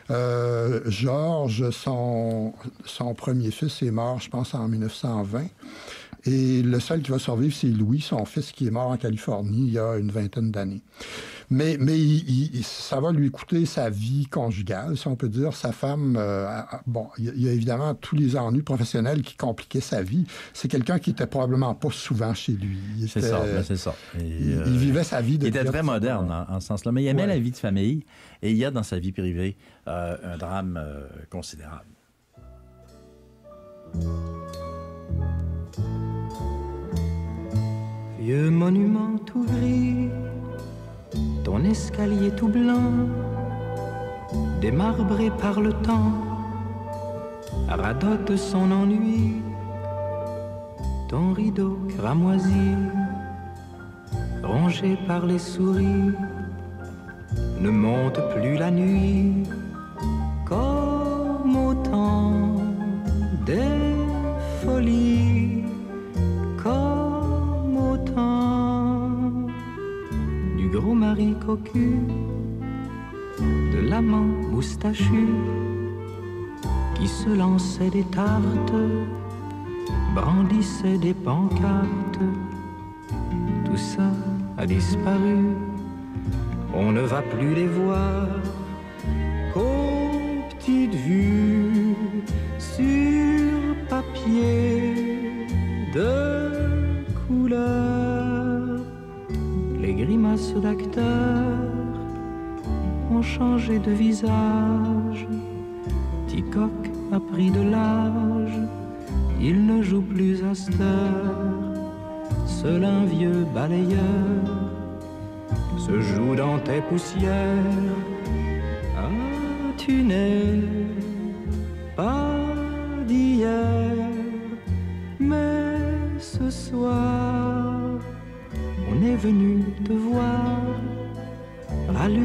Euh, Georges, son, son premier fils, est mort, je pense, en mille neuf cent vingt. Et le seul qui va survivre, c'est Louis, son fils, qui est mort en Californie il y a une vingtaine d'années. Mais, mais il, il, ça va lui coûter sa vie conjugale, si on peut dire. Sa femme, euh, a, bon, il y a évidemment tous les ennuis professionnels qui compliquaient sa vie. C'est quelqu'un qui était probablement pas souvent chez lui. Il c'est était, ça, ben c'est ça. Et, il, euh, il vivait sa vie de... Il était très moderne en, en ce sens-là, mais il aimait ouais. la vie de famille et il y a dans sa vie privée euh, un drame euh, considérable. Vieux monument tout gris, ton escalier tout blanc, démarbré par le temps, radote son ennui, ton rideau cramoisi, rongé par les souris, ne monte plus la nuit, comme au temps des folies, comme au temps du gros mari cocu, de l'amant moustachu, qui se lançait des tartes, brandissait des pancartes. Tout ça a disparu, on ne va plus les voir qu'aux petites vues sur papier de couleur. Les grimaces d'acteurs ont changé de visage. Ticoc a pris de l'âge, il ne joue plus à cette heure. Seul un vieux balayeur se joue dans tes poussières. Ah, tu n'es pas d'hier, mais ce soir on est venu te voir, rallumer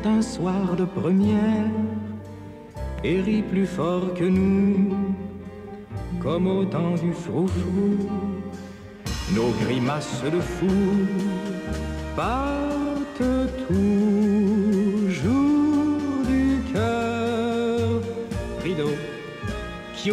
un soir de première et rit plus fort que nous, comme au temps du froufrou. Nos grimaces de fou partent toujours du cœur. Rideau, Q.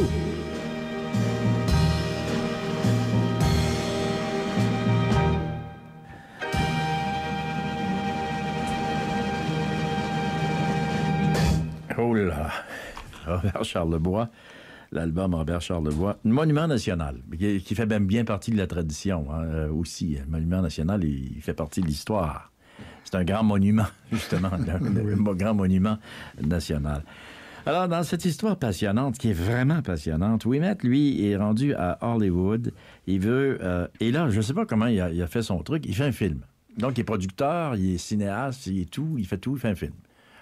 Oh là! Robert Charlebois, l'album Robert Charlebois, monument national, qui, qui fait même bien partie de la tradition, hein, euh, aussi. Le monument national, il, il fait partie de l'histoire. C'est un grand monument, justement, un grand monument national. Alors, dans cette histoire passionnante, qui est vraiment passionnante, Ouimet, lui, est rendu à Hollywood. Il veut... Euh, et là, je ne sais pas comment il a, il a fait son truc. Il fait un film. Donc, il est producteur, il est cinéaste, il est tout, il fait tout, il fait un film.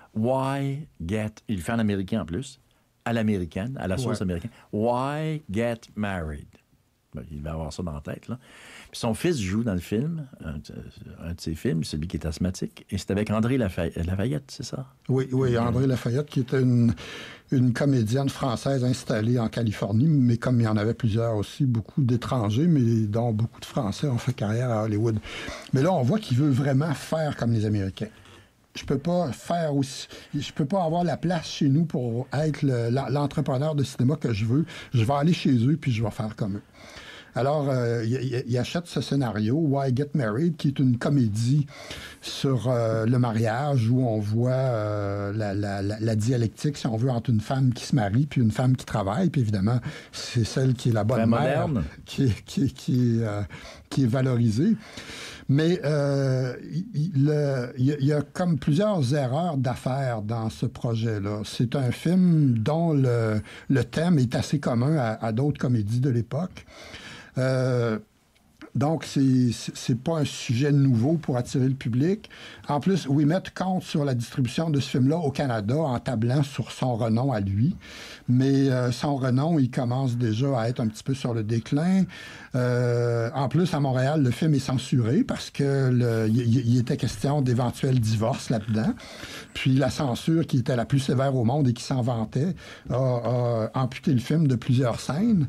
Why get... Il fait en américain en plus, à l'américaine, à la sauce ouais. américaine. Why get married? Ben, il va avoir ça dans la tête, là. Puis son fils joue dans le film, un, un de ses films, celui qui est asthmatique, et c'est avec André Lafay- Lafayette, c'est ça? Oui, oui, André Lafayette, qui était une, une comédienne française installée en Californie, mais comme il y en avait plusieurs aussi, beaucoup d'étrangers, mais dont beaucoup de Français ont fait carrière à Hollywood. Mais là, on voit qu'il veut vraiment faire comme les Américains. Je peux pas faire aussi... Je peux pas avoir la place chez nous pour être le, l'entrepreneur de cinéma que je veux. Je vais aller chez eux, puis je vais faire comme eux. Alors, euh, il, il achète ce scénario, Why Get Married, qui est une comédie sur euh, le mariage, où on voit euh, la, la, la, la dialectique, si on veut, entre une femme qui se marie puis une femme qui travaille. Puis évidemment, c'est celle qui est la bonne mère, qui, qui, qui, euh, qui est valorisée. Mais euh, il, le, il y a comme plusieurs erreurs d'affaires dans ce projet-là. C'est un film dont le, le thème est assez commun à, à d'autres comédies de l'époque. Euh, donc, c'est, c'est pas un sujet nouveau pour attirer le public. En plus, Ouimet compte sur la distribution de ce film-là au Canada en tablant sur son renom à lui. Mais euh, son renom, il commence déjà à être un petit peu sur le déclin. Euh, en plus, à Montréal, le film est censuré parce que le, il, il était question d'éventuels divorces là-dedans. Puis la censure, qui était la plus sévère au monde et qui s'en vantait, a, a amputé le film de plusieurs scènes.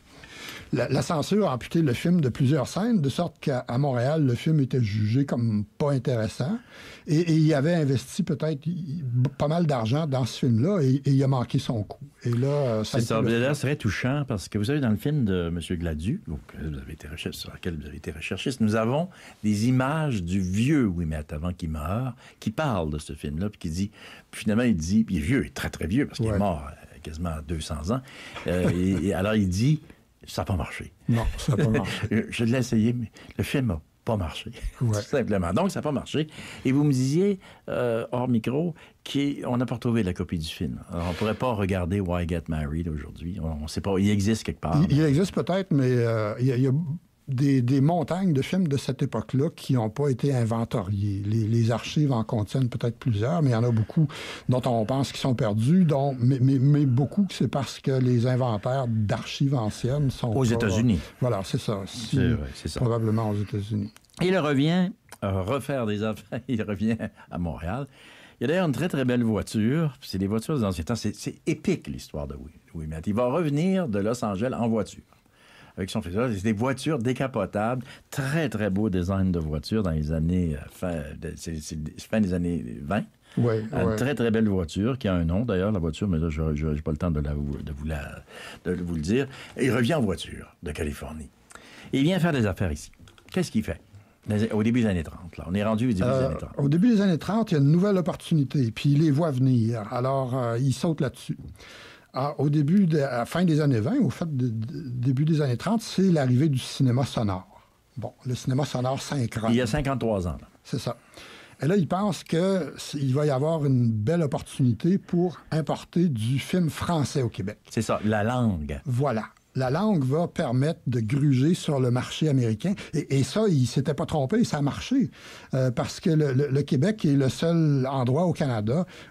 La, la censure a amputé le film de plusieurs scènes, de sorte qu'à à Montréal, le film était jugé comme pas intéressant. Et, et il avait investi peut-être il, pas mal d'argent dans ce film-là et, et il a manqué son coup. Et là, ça c'est ça. Là, c'est très touchant parce que vous savez, dans le film de M. Gladu, donc, vous avez été recherché, sur lequel vous avez été recherchiste, nous avons des images du vieux Ouimet avant qu'il meure, qui parle de ce film-là, puis qui dit, puis finalement, il dit, puis il est vieux, il est très, très vieux, parce qu'il ouais. est mort euh, quasiment à deux cents ans. Euh, et, et alors, il dit... Ça n'a pas marché. Non, ça n'a pas marché. Je l'ai essayé, mais le film n'a pas marché. Ouais. Tout simplement. Donc, ça n'a pas marché. Et vous me disiez, euh, hors micro, qu'on n'a pas retrouvé la copie du film. Alors, on ne pourrait pas regarder Why Get Married aujourd'hui. On ne sait pas. Il existe quelque part. Il, il existe peut-être, mais euh, il y a... Il y a... Des, des montagnes de films de cette époque-là qui n'ont pas été inventoriés. Les, les archives en contiennent peut-être plusieurs, mais il y en a beaucoup dont on pense qu'ils sont perdus, dont, mais, mais, mais beaucoup c'est parce que les inventaires d'archives anciennes sont... Aux pas, États-Unis. Voilà, c'est ça. Si, c'est vrai, c'est ça. Probablement aux États-Unis. Il revient euh, refaire des affaires. Il revient à Montréal. Il y a d'ailleurs une très, très belle voiture. C'est des voitures des anciens temps. C'est, c'est épique, l'histoire de Ouimet. Il va revenir de Los Angeles en voiture. Avec son fils. C'est des voitures décapotables, très, très beau design de voiture dans les années... Fin, c'est, c'est fin des années vingt. Oui, Une oui. très, très belle voiture, qui a un nom, d'ailleurs, la voiture, mais là, je n'ai pas le temps de, la, de, vous la, de vous le dire. Et il revient en voiture de Californie. Et il vient faire des affaires ici. Qu'est-ce qu'il fait? Au début des années trente, là. On est rendu au début euh, des années trente. Au début des années trente, il y a une nouvelle opportunité, puis il les voit venir. Alors, euh, il saute là-dessus. Ah, au début, de, à la fin des années vingt, au fait, de, de, début des années trente, c'est l'arrivée du cinéma sonore. Bon, le cinéma sonore synchrone. Il y a cinquante-trois ans. Là. C'est ça. Et là, il pense qu'il va y avoir une belle opportunité pour importer du film français au Québec. C'est ça, la langue. Voilà. La langue va permettre de gruger sur le marché américain. Et, et ça, il ne s'était pas trompé, ça a marché. Euh, parce que le, le, le Québec est le seul endroit au Canada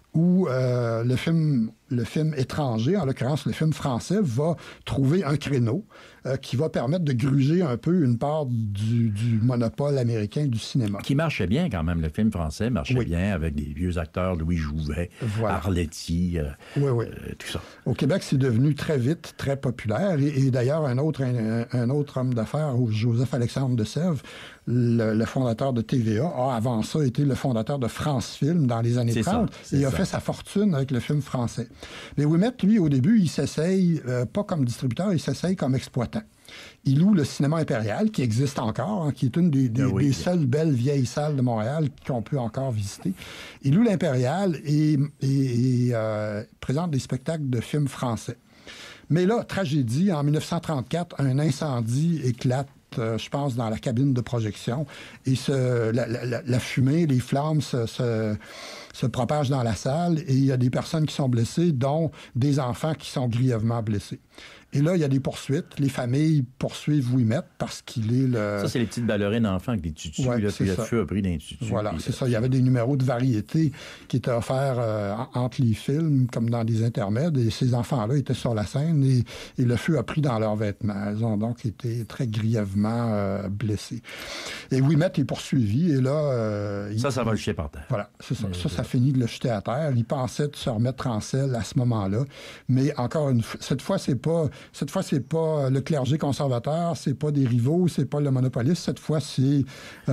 où euh, le film, le film étranger, en l'occurrence le film français, va trouver un créneau euh, qui va permettre de gruger un peu une part du, du monopole américain du cinéma. Qui marchait bien quand même, le film français marchait Oui. bien avec des vieux acteurs, Louis Jouvet, Voilà. Arletty, euh, Oui, oui. euh, tout ça. Au Québec, c'est devenu très vite, très populaire. Et, et d'ailleurs, un autre, un, un autre homme d'affaires, Joseph-Alexandre de Sèvres, le, le fondateur de T V A, a avant ça été le fondateur de France Film dans les années C'est trente. ça, c'est et a ça. fait sa fortune avec le film français. Mais Ouimet, lui, au début, il s'essaye, euh, pas comme distributeur, il s'essaye comme exploitant. Il loue le cinéma impérial, qui existe encore, hein, qui est une des, des, Ah oui. des seules belles vieilles salles de Montréal qu'on peut encore visiter. Il loue l'impérial et, et, et euh, présente des spectacles de films français. Mais là, tragédie, en dix-neuf cent trente-quatre, un incendie éclate, euh, je pense, dans la cabine de projection. Et ce, la, la, la fumée, les flammes se, se, se propagent dans la salle et il y a des personnes qui sont blessées, dont des enfants qui sont grièvement blessés. Et là, il y a des poursuites. Les familles poursuivent Ouimet parce qu'il est le... Ça, c'est les petites ballerines d'enfants avec des tutus. Ouais, là, c'est puis le ça. feu a pris d'un tutu. Voilà, puis, c'est euh, ça. Il y avait des numéros de variété qui étaient offerts euh, en- entre les films, comme dans des intermèdes, et ces enfants-là étaient sur la scène et, et le feu a pris dans leurs vêtements. Ils ont donc été très grièvement euh, blessés. Et Ouimet est poursuivi, et là... euh, il- Ça, ça va le chier par terre. Voilà, c'est ça. Mais, Ça, euh, ça finit de le jeter à terre. Il pensait de se remettre en selle à ce moment-là. Mais encore une fois, cette fois, c'est pas, cette fois, c'est pas le clergé conservateur, c'est pas des rivaux, c'est pas le monopoliste. Cette fois, c'est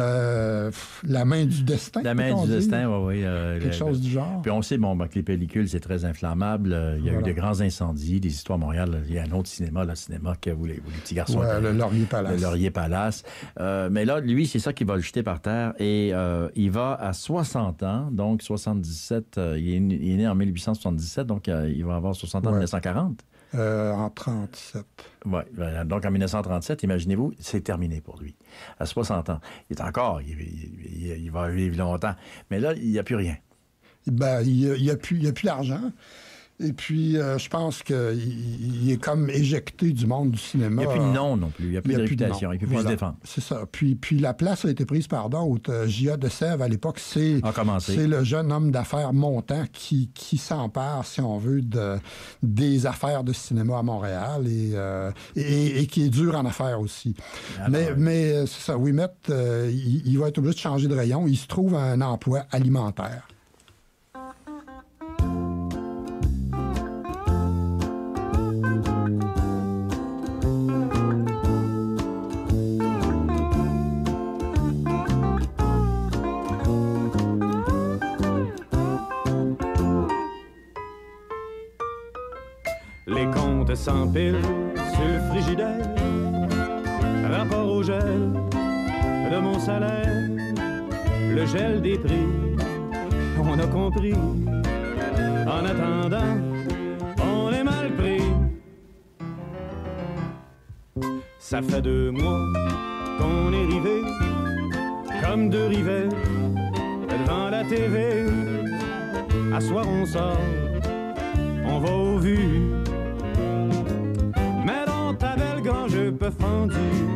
euh, la main du destin. La main peut-on du dire? destin, oui, oui. euh, Quelque le- chose du genre. Puis on sait, bon, ben, que les pellicules, c'est très inflammable. Euh, Il y a Voilà. eu de grands incendies, des histoires à Montréal. Il y a un autre cinéma, le cinéma que vous, les, vous, les petits garçons. Ouais, le Laurier Palace. Le Laurier Palace. Euh, mais là, lui, c'est ça qui va le jeter par terre. Et euh, il va à soixante ans, donc soixante-dix-sept. Euh, il, est, né- il est né en mille huit cent soixante-dix-sept, donc euh, il va avoir soixante ans en Ouais. mille neuf cent quarante. Euh, en trente-sept. Oui, donc en mille neuf cent trente-sept, imaginez-vous, c'est terminé pour lui. À soixante ans. Il est encore, il, il- il- il va vivre longtemps. Mais là, il n'y a plus rien. Ben, il n'y a, plus- il y a plus d'argent. Et puis, euh, je pense qu'il il est comme éjecté du monde du cinéma. Il n'y a plus de nom non plus. Il n'y a plus Il de y a plus de réputation. nom. Il ne peut plus Voilà. se défendre. C'est ça. Puis, puis la place a été prise par d'autres. Euh, J A de Sèvres, à l'époque, c'est, A commencé. c'est le jeune homme d'affaires montant qui, qui s'empare, si on veut, de, des affaires de cinéma à Montréal et, euh, et, et qui est dur en affaires aussi. Alors, mais, mais euh, c'est ça. Ouimet, euh, il, il va être obligé de changer de rayon. Il se trouve à un emploi alimentaire. Les comptes s'empilent sur le frigidaire. Rapport au gel de mon salaire, le gel des prix, on a compris. En attendant, on est mal pris. Ça fait deux mois qu'on est rivés, comme deux rivets devant la T V. À soir on sort, on va au vu. Mais dans ta belle grange peu fendue,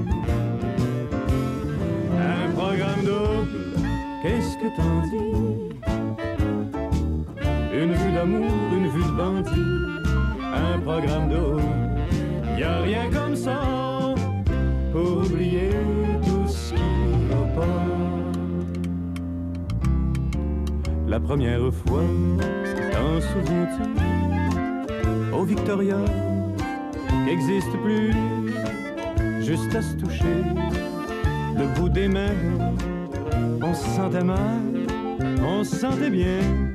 un programme double, qu'est-ce que t'en dis? Une vue d'amour, une vue de bandit, un programme double, y a rien comme ça pour oublier tout ce qui va pas. La première fois, t'en souviens-tu? Au Victoria, qu'existe plus, juste à se toucher, le bout des mains, on se sentait mal, on se sentait bien.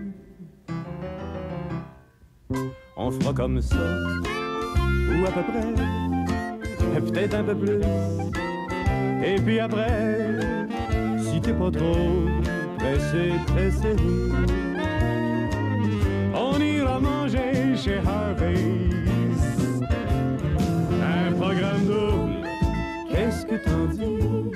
On fera comme ça, ou à peu près, peut-être un peu plus. Et puis après, si t'es pas trop pressé, pressé, on ira manger chez Harvey's. Un programme double, qu'est-ce que t'en dis?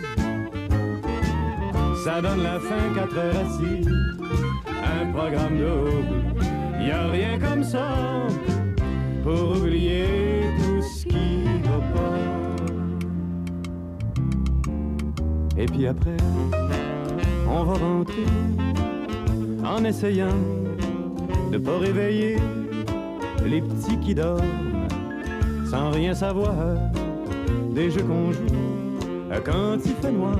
Ça donne la fin quatre heures assis. Un programme double, y a rien comme ça pour oublier tout ce qui va pas. Et puis après, on va rentrer en essayant de pas réveiller les petits qui dorment sans rien savoir des jeux qu'on joue quand il fait noir.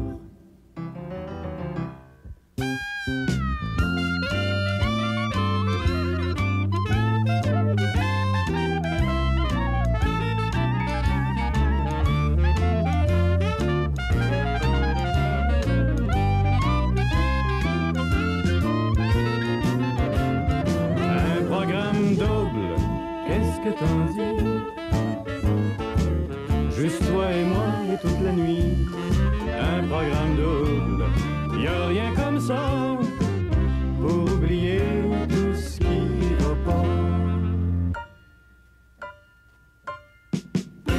Qu'est-ce que t'en dis? Juste toi et moi et toute la nuit. Un programme double, y a rien comme ça pour oublier tout ce qui va pas.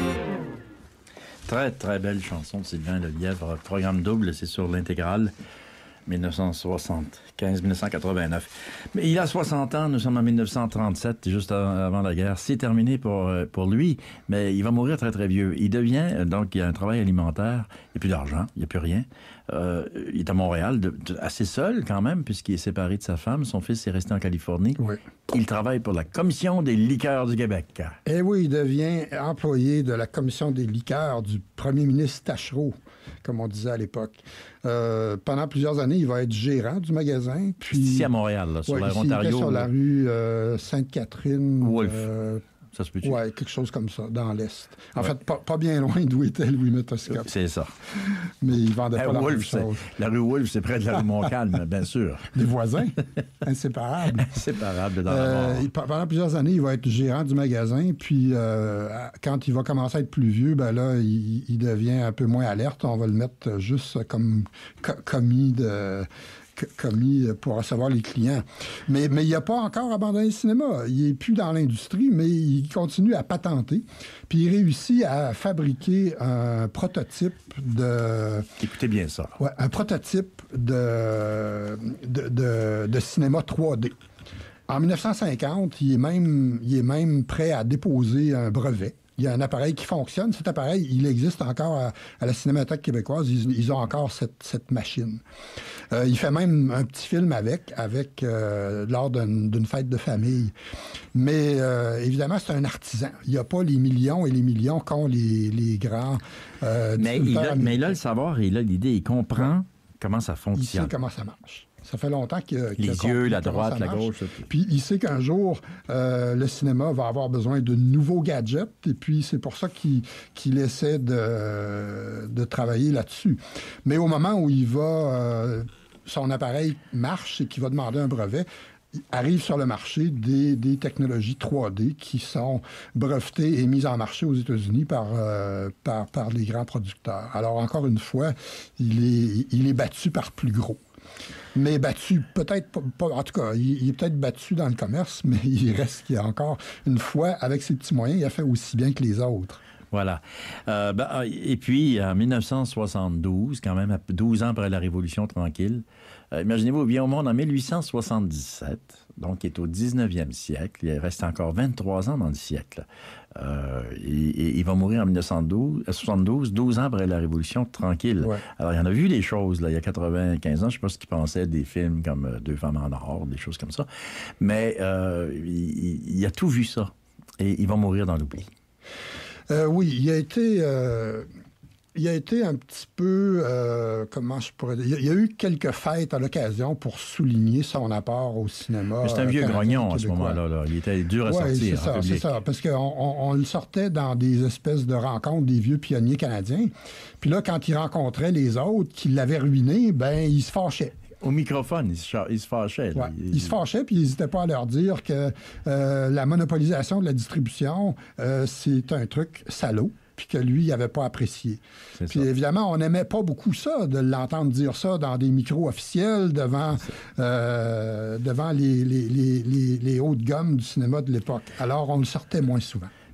Très, très belle chanson de Sylvain Lelièvre. Programme double, c'est sur l'intégrale. dix-neuf cent soixante-quinze à dix-neuf cent quatre-vingt-neuf. Mais il a soixante ans, nous sommes en dix-neuf cent trente-sept, juste avant la guerre. C'est terminé pour, pour lui, mais il va mourir très, très vieux. Il devient, donc, il a un travail alimentaire, il n'y a plus d'argent, il n'y a plus rien. Euh, il est à Montréal, de, de, assez seul quand même, puisqu'il est séparé de sa femme. Son fils est resté en Californie. Oui. Il travaille pour la Commission des liqueurs du Québec. Et oui, il devient employé de la Commission des liqueurs du premier ministre Tachereau, comme on disait à l'époque. Euh, pendant plusieurs années, il va être gérant du magasin. Puis, c'est ici à Montréal, là, sur ouais, la ici, Ontario. Il était sur la rue euh, Sainte-Catherine. Wolfe. Euh, Ça se peut-tu? Oui, quelque chose comme ça, dans l'Est. En ouais. fait, pas, pas bien loin d'où était Louis Métoscope. C'est ça. Mais il vendait pas hey, la Wolfe, même chose. La rue Wolfe, c'est près de la rue Montcalm, bien sûr. Les voisins, inséparables. Inséparables dans euh, la mort. il, pendant plusieurs années, il va être gérant du magasin, puis euh, quand il va commencer à être plus vieux, ben là, il, il devient un peu moins alerte. On va le mettre juste comme co- commis de... commis pour recevoir les clients. Mais, mais il n'a pas encore abandonné le cinéma. Il n'est plus dans l'industrie, mais il continue à patenter. Puis il réussit à fabriquer un prototype de... Écoutez bien ça. Ouais, un prototype de, de, de, de cinéma trois D. En dix-neuf cent cinquante, il est même, il est même prêt à déposer un brevet. Il y a un appareil qui fonctionne. Cet appareil, il existe encore à, à la Cinémathèque québécoise. Ils, ils ont encore cette, cette machine. Euh, il fait même un petit film avec, avec euh, lors d'une, d'une fête de famille. Mais euh, évidemment, c'est un artisan. Il n'y a pas les millions et les millions qu'ont les, les grands euh, mais, il a, mais il a le savoir et il a l'idée. Il comprend ouais. comment ça fonctionne. Il sait comment ça marche. Ça fait longtemps qu'il a... Les qu'il a yeux, la droite, la gauche. Okay. Puis il sait qu'un jour, euh, le cinéma va avoir besoin de nouveaux gadgets. Et puis c'est pour ça qu'il, qu'il essaie de, de travailler là-dessus. Mais au moment où il va... Euh, son appareil marche et qu'il va demander un brevet, arrivent sur le marché des, des technologies trois D qui sont brevetées et mises en marché aux États-Unis par, euh, par, par les grands producteurs. Alors, encore une fois, il est, il est battu par plus gros. Mais battu, peut-être pas, pas, en tout cas, il, il est peut-être battu dans le commerce, mais il reste qu'il a encore, une fois, avec ses petits moyens, il a fait aussi bien que les autres. Voilà. Euh, ben, et puis, en dix-neuf cent soixante-douze, quand même, douze ans après la Révolution tranquille, euh, imaginez-vous, il vient au monde en dix-huit cent soixante-dix-sept, donc il est au dix-neuvième siècle, il reste encore vingt-trois ans dans le siècle. Euh, et, et il va mourir en dix-neuf cent soixante-douze, douze ans après la Révolution tranquille. Ouais. Alors, il y en a vu des choses, là, il y a quatre-vingt-quinze ans, je ne sais pas ce qu'il pensait des films comme euh, Deux femmes en or, des choses comme ça, mais euh, il, il a tout vu ça, et il va mourir dans l'oubli. Euh, oui, il a été, euh, il a été un petit peu, euh, comment je pourrais dire, il y a eu quelques fêtes à l'occasion pour souligner son apport au cinéma. Mais c'est un vieux grognon à ce moment-là. Là. Il était dur à ouais, sortir. C'est ça, c'est ça, parce qu'on on, on le sortait dans des espèces de rencontres des vieux pionniers canadiens. Puis là, quand il rencontrait les autres qui l'avaient ruiné, ben il se fâchait. Au microphone, il se, il se fâchait. Ouais, il... il se fâchait, puis il n'hésitait pas à leur dire que euh, la monopolisation de la distribution, euh, c'est un truc salaud, puis que lui, il n'avait pas apprécié. C'est puis ça. Évidemment, on n'aimait pas beaucoup ça, de l'entendre dire ça dans des micros officiels, devant, euh, devant les, les, les, les, les hauts de gomme du cinéma de l'époque. Alors, on le sortait moins souvent.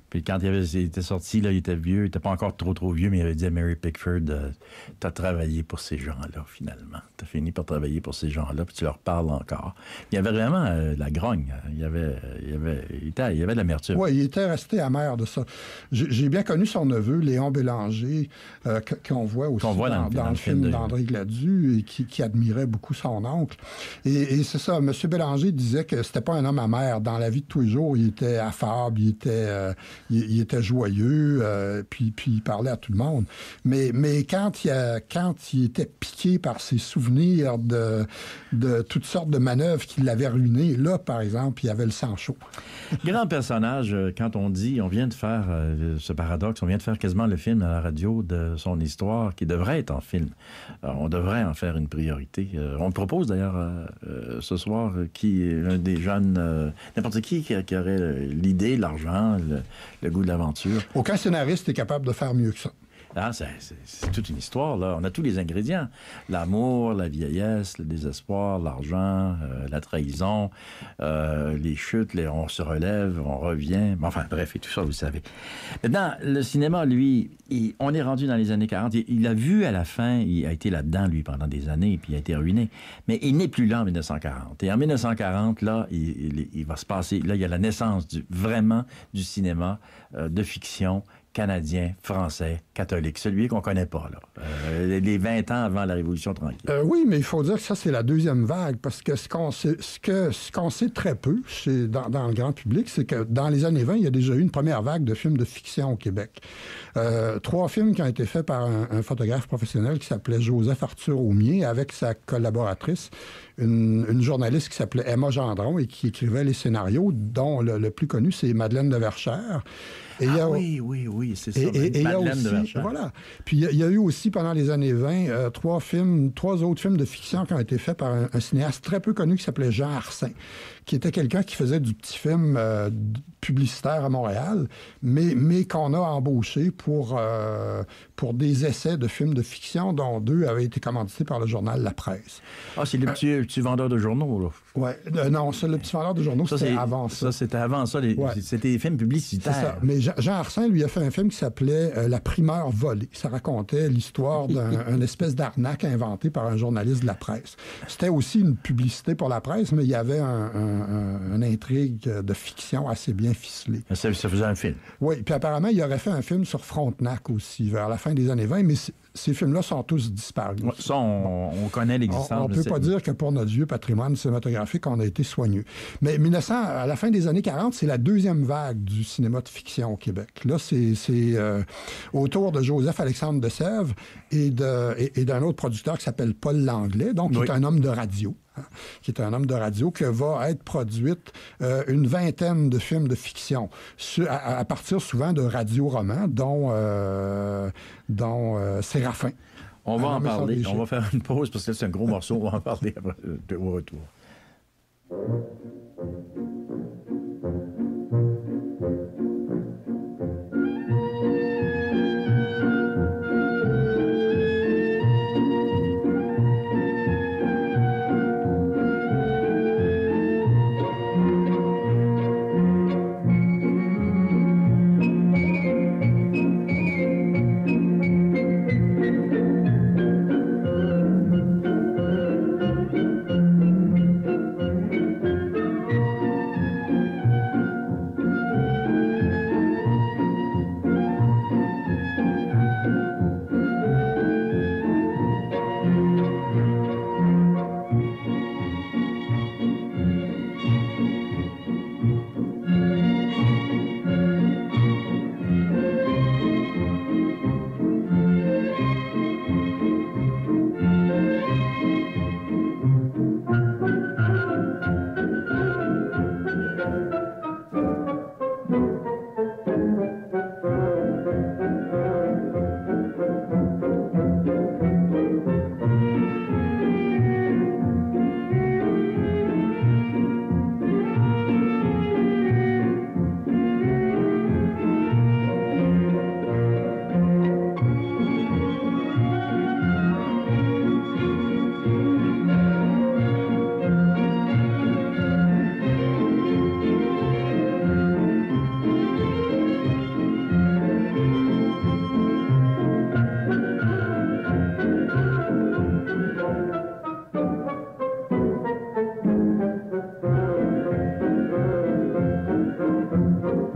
Puis quand il, avait, il était sorti, là, il était vieux. Il n'était pas encore trop, trop vieux, mais il avait dit à Mary Pickford, euh, « T'as travaillé pour ces gens-là, finalement. T'as fini par travailler pour ces gens-là, puis tu leur parles encore. » Il y avait vraiment euh, la grogne. Il y avait, il y avait, il était, il y avait de l'amertume. Oui, il était resté amer de ça. J'ai, j'ai bien connu son neveu, Léon Bélanger, euh, qu'on voit aussi qu'on voit dans, dans, dans, dans le film, film de... d'André Gladu, et qui, qui admirait beaucoup son oncle. Et, et c'est ça, M. Bélanger disait que c'était pas un homme amer. Dans la vie de tous les jours, il était affable, il était, euh, il, il était joyeux, euh, puis, puis il parlait à tout le monde. Mais, mais quand, il a, quand il était piqué par ses souvenirs de, de toutes sortes de manœuvres qui l'avaient ruiné, là, par exemple, il avait le sang chaud. Grand personnage, quand on dit, on vient de faire euh, ce paradoxe, on vient de faire quasiment le film à la radio de son histoire, qui devrait être en film. Alors, on devrait en faire une priorité. Euh, on propose d'ailleurs euh, euh, ce soir euh, qui est un des jeunes, euh, n'importe qui, qui qui aurait l'idée, l'argent, le, le goût de l'aventure. Aucun scénariste est capable de faire mieux que ça. Ah, c'est, c'est, c'est toute une histoire, là. On a tous les ingrédients. L'amour, la vieillesse, le désespoir, l'argent, euh, la trahison, euh, les chutes, les, on se relève, on revient. Enfin, bref, et tout ça, vous savez. Maintenant, le cinéma, lui, il, on est rendu dans les années quarante. Il, il a vu à la fin, il a été là-dedans, lui, pendant des années, puis il a été ruiné. Mais il n'est plus là en mille neuf cent quarante. Et en mille neuf cent quarante, là, il, il, il va se passer... Là, il y a la naissance, du, vraiment, du cinéma euh, de fiction canadien, français, catholique, celui qu'on connaît pas, là. Euh, les vingt ans avant la Révolution tranquille. Euh, oui, mais il faut dire que ça, c'est la deuxième vague, parce que ce qu'on sait, ce que, ce qu'on sait très peu chez, dans, dans le grand public, c'est que dans les années vingt, il y a déjà eu une première vague de films de fiction au Québec. Euh, trois films qui ont été faits par un, un photographe professionnel qui s'appelait Joseph Arthur Aumier, avec sa collaboratrice, une, une journaliste qui s'appelait Emma Gendron et qui écrivait les scénarios, dont le, le plus connu, c'est Madeleine de Verchères. Et ah il y a, oui, oui, oui, c'est ça. Et, et, et il y a aussi, de Verchères. voilà. Puis il y, a, il y a eu aussi, pendant les années vingt, euh, trois films, trois autres films de fiction qui ont été faits par un, un cinéaste très peu connu qui s'appelait Jean Arsin, qui était quelqu'un qui faisait du petit film euh, publicitaire à Montréal, mais, mais qu'on a embauché pour, euh, pour des essais de films de fiction, dont deux avaient été commandités par le journal La Presse. Ah, c'est le petit, euh, petit vendeur de journaux, là. Oui, euh, non, ça, le petit vendeur de journaux, ça, c'était c'est, avant ça. Ça, c'était avant ça. Les, ouais. C'était des films publicitaires. C'est ça. Mais Jean, Jean Arsin, lui, a fait un film qui s'appelait euh, La primeur volée. Ça racontait l'histoire d'un espèce d'arnaque inventée par un journaliste de La Presse. C'était aussi une publicité pour La Presse, mais il y avait un, un, un, une intrigue de fiction assez bien ficelée. Ça, ça faisait un film. Oui, puis apparemment, il aurait fait un film sur Frontenac aussi, vers la fin des années vingt, mais ces films-là sont tous disparus. Ouais, ça, on, on connaît l'existence. On ne peut pas dire que pour notre vieux patrimoine cinématographique, on a été soigneux. Mais mille neuf cents, à la fin des années quarante, c'est la deuxième vague du cinéma de fiction au Québec. Là, c'est, c'est euh, autour de Joseph-Alexandre de Sèvres et, de, et, et d'un autre producteur qui s'appelle Paul Langlais, donc qui oui. est un homme de radio. qui est un homme de radio, que va être produite euh, une vingtaine de films de fiction, sur, à, à partir souvent de radioromans, dont, euh, dont euh, Séraphin. On va en parler. On va faire une pause parce que c'est un gros morceau. On va en parler après, de, au retour.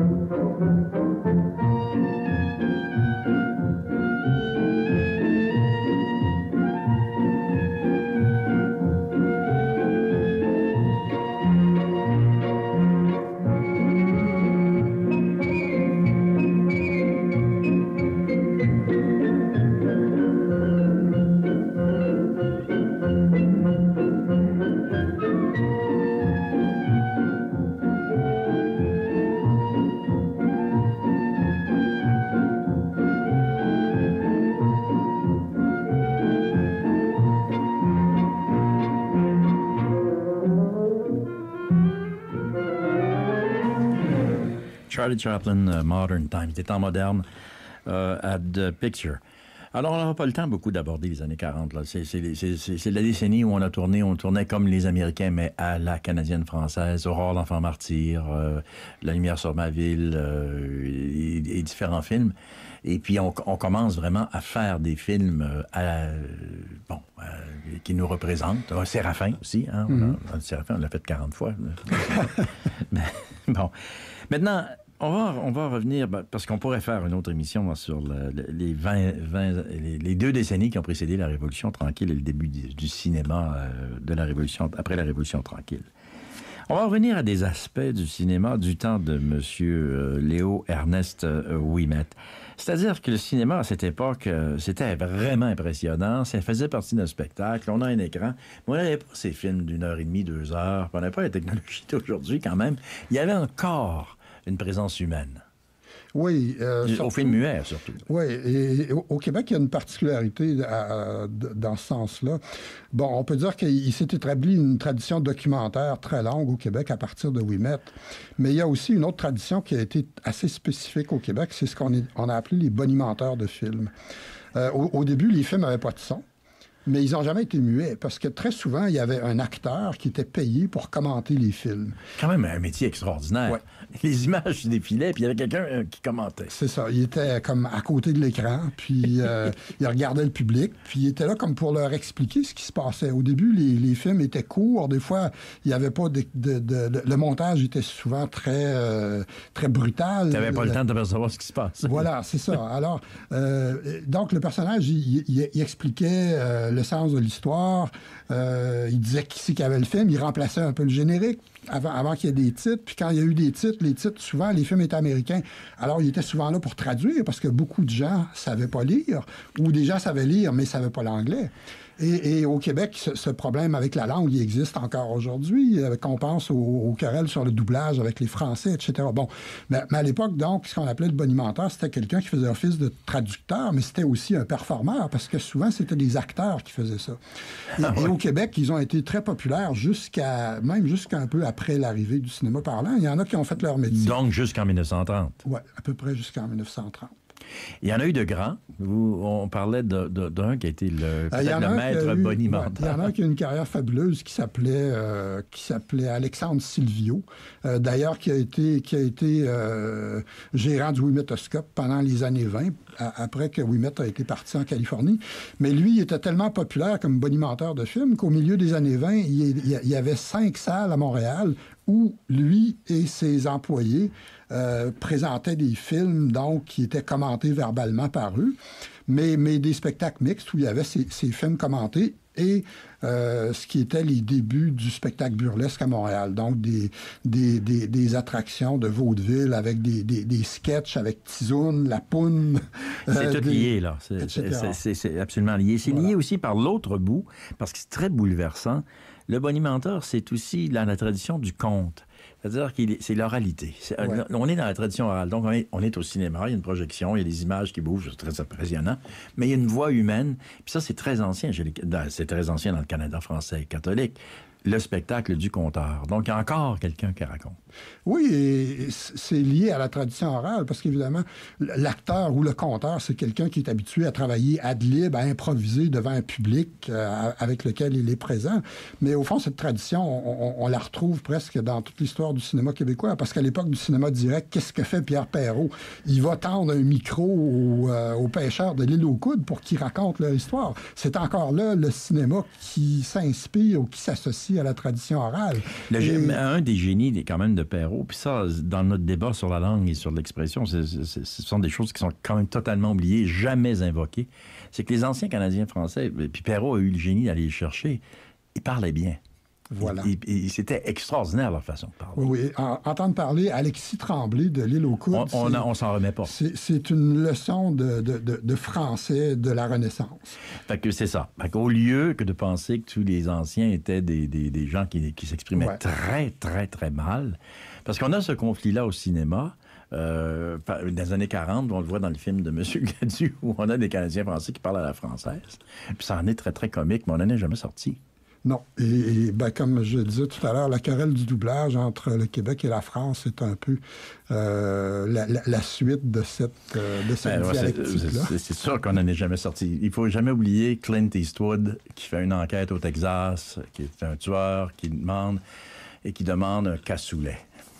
Charlie Chaplin, uh, Modern Times, des temps modernes, euh, at the Picture. Alors, on n'aura pas le temps beaucoup d'aborder les années quarante. Là. C'est, c'est, c'est, c'est, c'est la décennie où on a tourné, on tournait comme les Américains, mais à la canadienne-française, Aurore l'enfant martyr, euh, La lumière sur ma ville, euh, et, et différents films. Et puis, on, on commence vraiment à faire des films euh, à, bon, euh, qui nous représentent. Euh, Séraphin aussi. Hein, mm-hmm. on a, Séraphin, on l'a fait quarante fois. Mais, bon. Maintenant, on va, on va revenir, parce qu'on pourrait faire une autre émission sur le, le, les, vingt, vingt, les, les deux décennies qui ont précédé la Révolution tranquille et le début du, du cinéma euh, de la Révolution, après la Révolution tranquille. On va revenir à des aspects du cinéma du temps de M. Euh, Léo Ernest euh, Ouimet. C'est-à-dire que le cinéma, à cette époque, euh, c'était vraiment impressionnant. Ça faisait partie d'un spectacle. On a un écran. Mais on n'avait pas ces films d'une heure et demie, deux heures. On n'avait pas la technologie d'aujourd'hui, quand même. Il y avait encore une présence humaine. Oui. Euh, au surtout, film muet, surtout. Oui. Et, et au, au Québec, il y a une particularité à, à, dans ce sens-là. Bon, on peut dire qu'il s'est établi une tradition documentaire très longue au Québec à partir de Ouimet. Mais il y a aussi une autre tradition qui a été assez spécifique au Québec. C'est ce qu'on est, on a appelé les bonimenteurs de films. Euh, au, au début, les films n'avaient pas de son. Mais ils n'ont jamais été muets, parce que très souvent, il y avait un acteur qui était payé pour commenter les films. Quand même un métier extraordinaire. Ouais. Les images défilaient, puis il y avait quelqu'un euh, qui commentait. C'est ça. Il était comme à côté de l'écran, puis euh, il regardait le public, puis il était là comme pour leur expliquer ce qui se passait. Au début, les, les films étaient courts. Des fois, il n'y avait pas de, de, de, de... Le montage était souvent très, euh, très brutal. Tu n'avais pas le temps de savoir ce qui se passe. Voilà, c'est ça. Alors, euh, donc, le personnage, il, il, il expliquait... Euh, le sens de l'histoire. Euh, il disait qui c'est qui avait le film. Il remplaçait un peu le générique avant, avant qu'il y ait des titres. Puis quand il y a eu des titres, les titres, souvent, les films étaient américains. Alors, il était souvent là pour traduire parce que beaucoup de gens ne savaient pas lire ou des gens savaient lire, mais ne savaient pas l'anglais. Et, et au Québec, ce, ce problème avec la langue, il existe encore aujourd'hui. Euh, quand on pense aux, aux querelles sur le doublage avec les Français, et cetera. Bon, mais, mais à l'époque, donc, ce qu'on appelait le bonimenteur, c'était quelqu'un qui faisait office de traducteur, mais c'était aussi un performeur, parce que souvent, c'était des acteurs qui faisaient ça. Et, ah, ouais. et au Québec, ils ont été très populaires jusqu'à, même jusqu'à un peu après l'arrivée du cinéma parlant. Il y en a qui ont fait leur métier. Donc, jusqu'en dix-neuf cent trente. Oui, à peu près jusqu'en dix-neuf cent trente. Il y en a eu de grands. Où on parlait de, de, d'un qui a été le, peut-être le maître bonimenteur. Il y en a un qui a une carrière fabuleuse qui s'appelait, euh, qui s'appelait Alexandre Silvio. Euh, d'ailleurs, qui a été, qui a été euh, gérant du Ouimetoscope pendant les années vingt, à, après que Ouimet a été parti en Californie. Mais lui, il était tellement populaire comme bonimenteur de films qu'au milieu des années vingt, il, il y avait cinq salles à Montréal où lui et ses employés Euh, présentaient des films donc qui étaient commentés verbalement par eux, mais, mais des spectacles mixtes où il y avait ces, ces films commentés et euh, ce qui était les débuts du spectacle burlesque à Montréal. Donc, des, des, des, des attractions de vaudeville avec des, des, des sketchs avec Tizoun, La Poune. C'est euh, tout des... lié, là. C'est, c'est, c'est, c'est absolument lié. C'est voilà. Lié aussi par l'autre bout, parce que c'est très bouleversant. Le bonimenteur, c'est aussi dans la tradition du conte. C'est-à-dire que c'est l'oralité. C'est, ouais. On est dans la tradition orale. Donc, on est, on est au cinéma, il y a une projection, il y a des images qui bougent, c'est très impressionnant. Mais il y a une voix humaine. Puis ça, c'est très ancien. C'est très ancien dans le Canada français catholique. Le spectacle du conteur. Donc, il y a encore quelqu'un qui raconte. Oui, et c'est lié à la tradition orale, parce qu'évidemment, l'acteur ou le conteur, c'est quelqu'un qui est habitué à travailler ad lib, à improviser devant un public euh, avec lequel il est présent. Mais au fond, cette tradition, on, on, on la retrouve presque dans toute l'histoire du cinéma québécois, parce qu'à l'époque du cinéma direct, qu'est-ce que fait Pierre Perrault? Il va tendre un micro aux, euh, aux pêcheurs de l'île aux Coudes pour qu'ils racontent leur histoire. C'est encore là le cinéma qui s'inspire ou qui s'associe aussi à la tradition orale. Le, Et... Un des génies, quand même, de Perrault, puis ça, dans notre débat sur la langue et sur l'expression, c'est, c'est, ce sont des choses qui sont quand même totalement oubliées, jamais invoquées. C'est que les anciens Canadiens français, puis Perrault a eu le génie d'aller les chercher, ils parlaient bien. Voilà. Et, et, et c'était extraordinaire leur façon de parler. Oui, oui. En, entendre parler Alexis Tremblay de l'île aux Coudes, on, on, a, on s'en remet pas. C'est, c'est une leçon de, de, de, de français de la Renaissance. Fait que c'est ça. Fait qu'au lieu que de penser que tous les anciens étaient des, des, des gens qui, qui s'exprimaient ouais. très, très, très mal, parce qu'on a ce conflit-là au cinéma. Euh, dans les années quarante, on le voit dans le film de M. Gadu, où on a des Canadiens français qui parlent à la française. Puis ça en est très, très comique, mais on n'en est jamais sorti. Non. Et, et ben, comme je le disais tout à l'heure, la querelle du doublage entre le Québec et la France est un peu euh, la, la, la suite de cette, euh, de cette ben, dialectique-là. C'est, c'est sûr qu'on n'en est jamais sorti. Il faut jamais oublier Clint Eastwood, qui fait une enquête au Texas, qui est un tueur, qui demande et qui demande un cassoulet.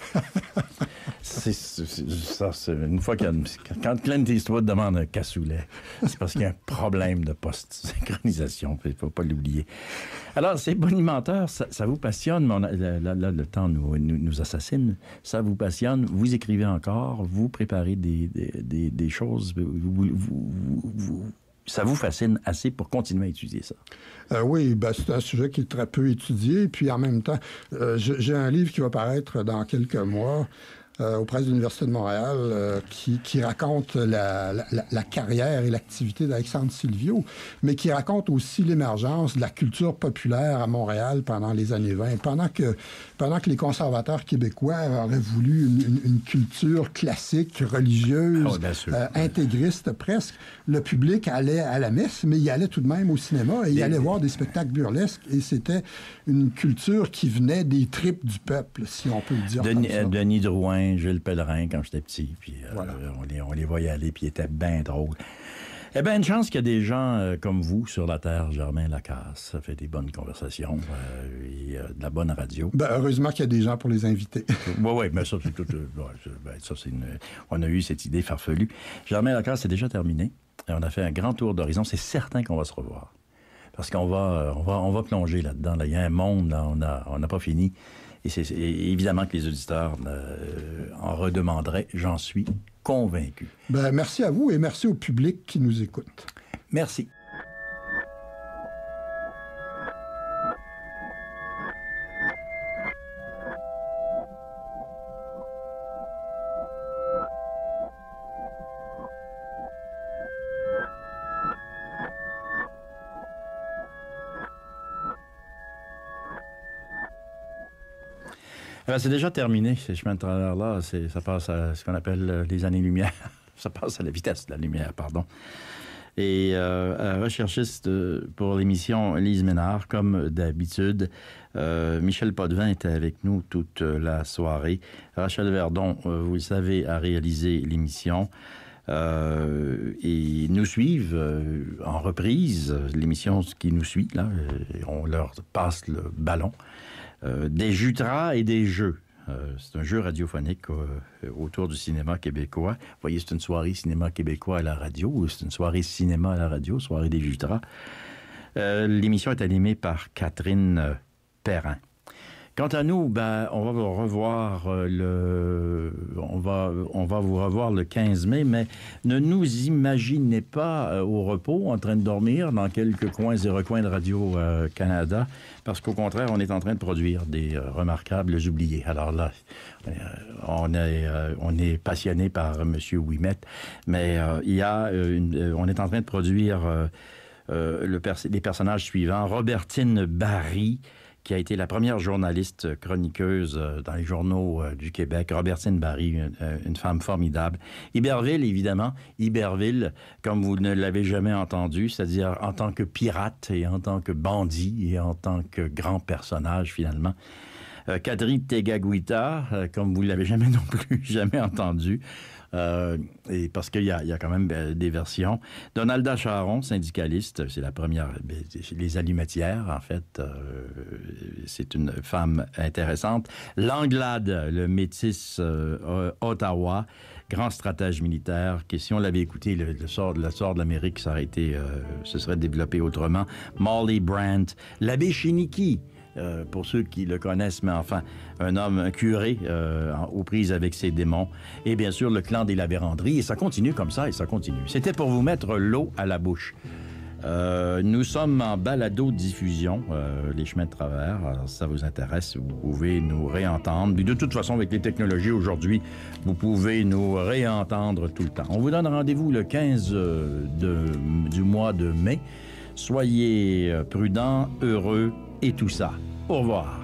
c'est, c'est, c'est, ça, c'est une fois qu'il y a une, quand Clint Eastwood demande un cassoulet, c'est parce qu'il y a un problème de post-synchronisation. Il ne faut pas l'oublier. Alors, ces bonimenteurs, ça, ça vous passionne, mais on a, là, là, le temps nous, nous, nous assassine. Ça vous passionne, vous écrivez encore, vous préparez des, des, des, des choses, vous, vous, vous, vous, ça vous fascine assez pour continuer à étudier ça? Euh, oui, ben, c'est un sujet qui est très peu étudié. Puis en même temps, euh, j'ai un livre qui va paraître dans quelques mois euh, aux presses de l'Université de Montréal euh, qui, qui raconte la, la, la carrière et l'activité d'Alexandre Silvio, mais qui raconte aussi l'émergence de la culture populaire à Montréal pendant les années vingt. Pendant que, pendant que les conservateurs québécois auraient voulu une, une, une culture classique, religieuse, oh, euh, intégriste presque, le public allait à la messe, mais il allait tout de même au cinéma et il allait voir des spectacles burlesques. Et c'était une culture qui venait des tripes du peuple, si on peut le dire Denis, comme ça. Denis Drouin, Jules Pellerin, quand j'étais petit, puis euh, voilà. on, les, on les voyait aller, puis ils étaient bien drôles. Eh bien, une chance qu'il y a des gens euh, comme vous sur la Terre, Germain Lacasse. Ça fait des bonnes conversations euh, et euh, de la bonne radio. Ben, heureusement qu'il y a des gens pour les inviter. Oui, oui, mais ça, c'est tout. Euh, ben, ça, c'est une, on a eu cette idée farfelue. Germain Lacasse, c'est déjà terminé. Et on a fait un grand tour d'horizon. C'est certain qu'on va se revoir. Parce qu'on va, on va, on va plonger là-dedans. Là. Il y a un monde, là, on n'a on a pas fini. Et c'est, c'est évidemment que les auditeurs euh, en redemanderaient, j'en suis convaincu. Ben, merci à vous et merci au public qui nous écoute. Merci. Alors, c'est déjà terminé, ces chemins de travers-là. C'est, ça passe à ce qu'on appelle les années-lumière. Ça passe à la vitesse de la lumière, pardon. Et euh, recherchiste pour l'émission Lise Ménard, comme d'habitude. Euh, Michel Potvin était avec nous toute la soirée. Rachel Verdon, euh, vous le savez, a réalisé l'émission. Euh, et nous suivent euh, en reprise l'émission qui nous suit. Là, on leur passe le ballon. Euh, des jutras et des jeux. Euh, c'est un jeu radiophonique euh, autour du cinéma québécois. Vous voyez, c'est une soirée cinéma québécois à la radio, c'est une soirée cinéma à la radio, soirée des jutras. Euh, l'émission est animée par Catherine Perrin. Quant à nous, ben, on va vous revoir euh, le, on va, on va vous revoir le quinze mai, mais ne nous imaginez pas euh, au repos, en train de dormir dans quelques coins et recoins de Radio-Canada, euh, parce qu'au contraire, on est en train de produire des euh, remarquables oubliés. Alors là, euh, on est, euh, on est passionné par M. Ouimet, mais euh, il y a, euh, une, euh, on est en train de produire euh, euh, le pers- les personnages suivants. Robertine Barry, qui a été la première journaliste chroniqueuse dans les journaux du Québec. Robertine Barry, une, une femme formidable. Iberville, évidemment. Iberville, comme vous ne l'avez jamais entendu, c'est-à-dire en tant que pirate et en tant que bandit et en tant que grand personnage, finalement. Euh, Kadri Tegaguita, euh, comme vous ne l'avez jamais non plus jamais entendu. Euh, et parce qu'il y a, il y a quand même ben, des versions. Donalda Charon, syndicaliste, c'est la première, ben, les allumetières, en fait. Euh, c'est une femme intéressante. Langlade, le métis euh, Ottawa, grand stratège militaire, qui, si on l'avait écouté, le, le sort, le sort de l'Amérique, ça aurait été, euh, se serait développé autrement. Molly Brandt, l'abbé Chénicky, euh, pour ceux qui le connaissent, mais enfin, un homme, un curé euh, aux prises avec ses démons. Et bien sûr, le clan des La Vérendrye. Et ça continue comme ça, et ça continue. C'était pour vous mettre l'eau à la bouche. Euh, nous sommes en balado-diffusion, euh, les chemins de travers. Alors, si ça vous intéresse, vous pouvez nous réentendre. Puis de toute façon, avec les technologies aujourd'hui, vous pouvez nous réentendre tout le temps. On vous donne rendez-vous le quinze de, du mois de mai. Soyez prudents, heureux et tout ça. Au revoir.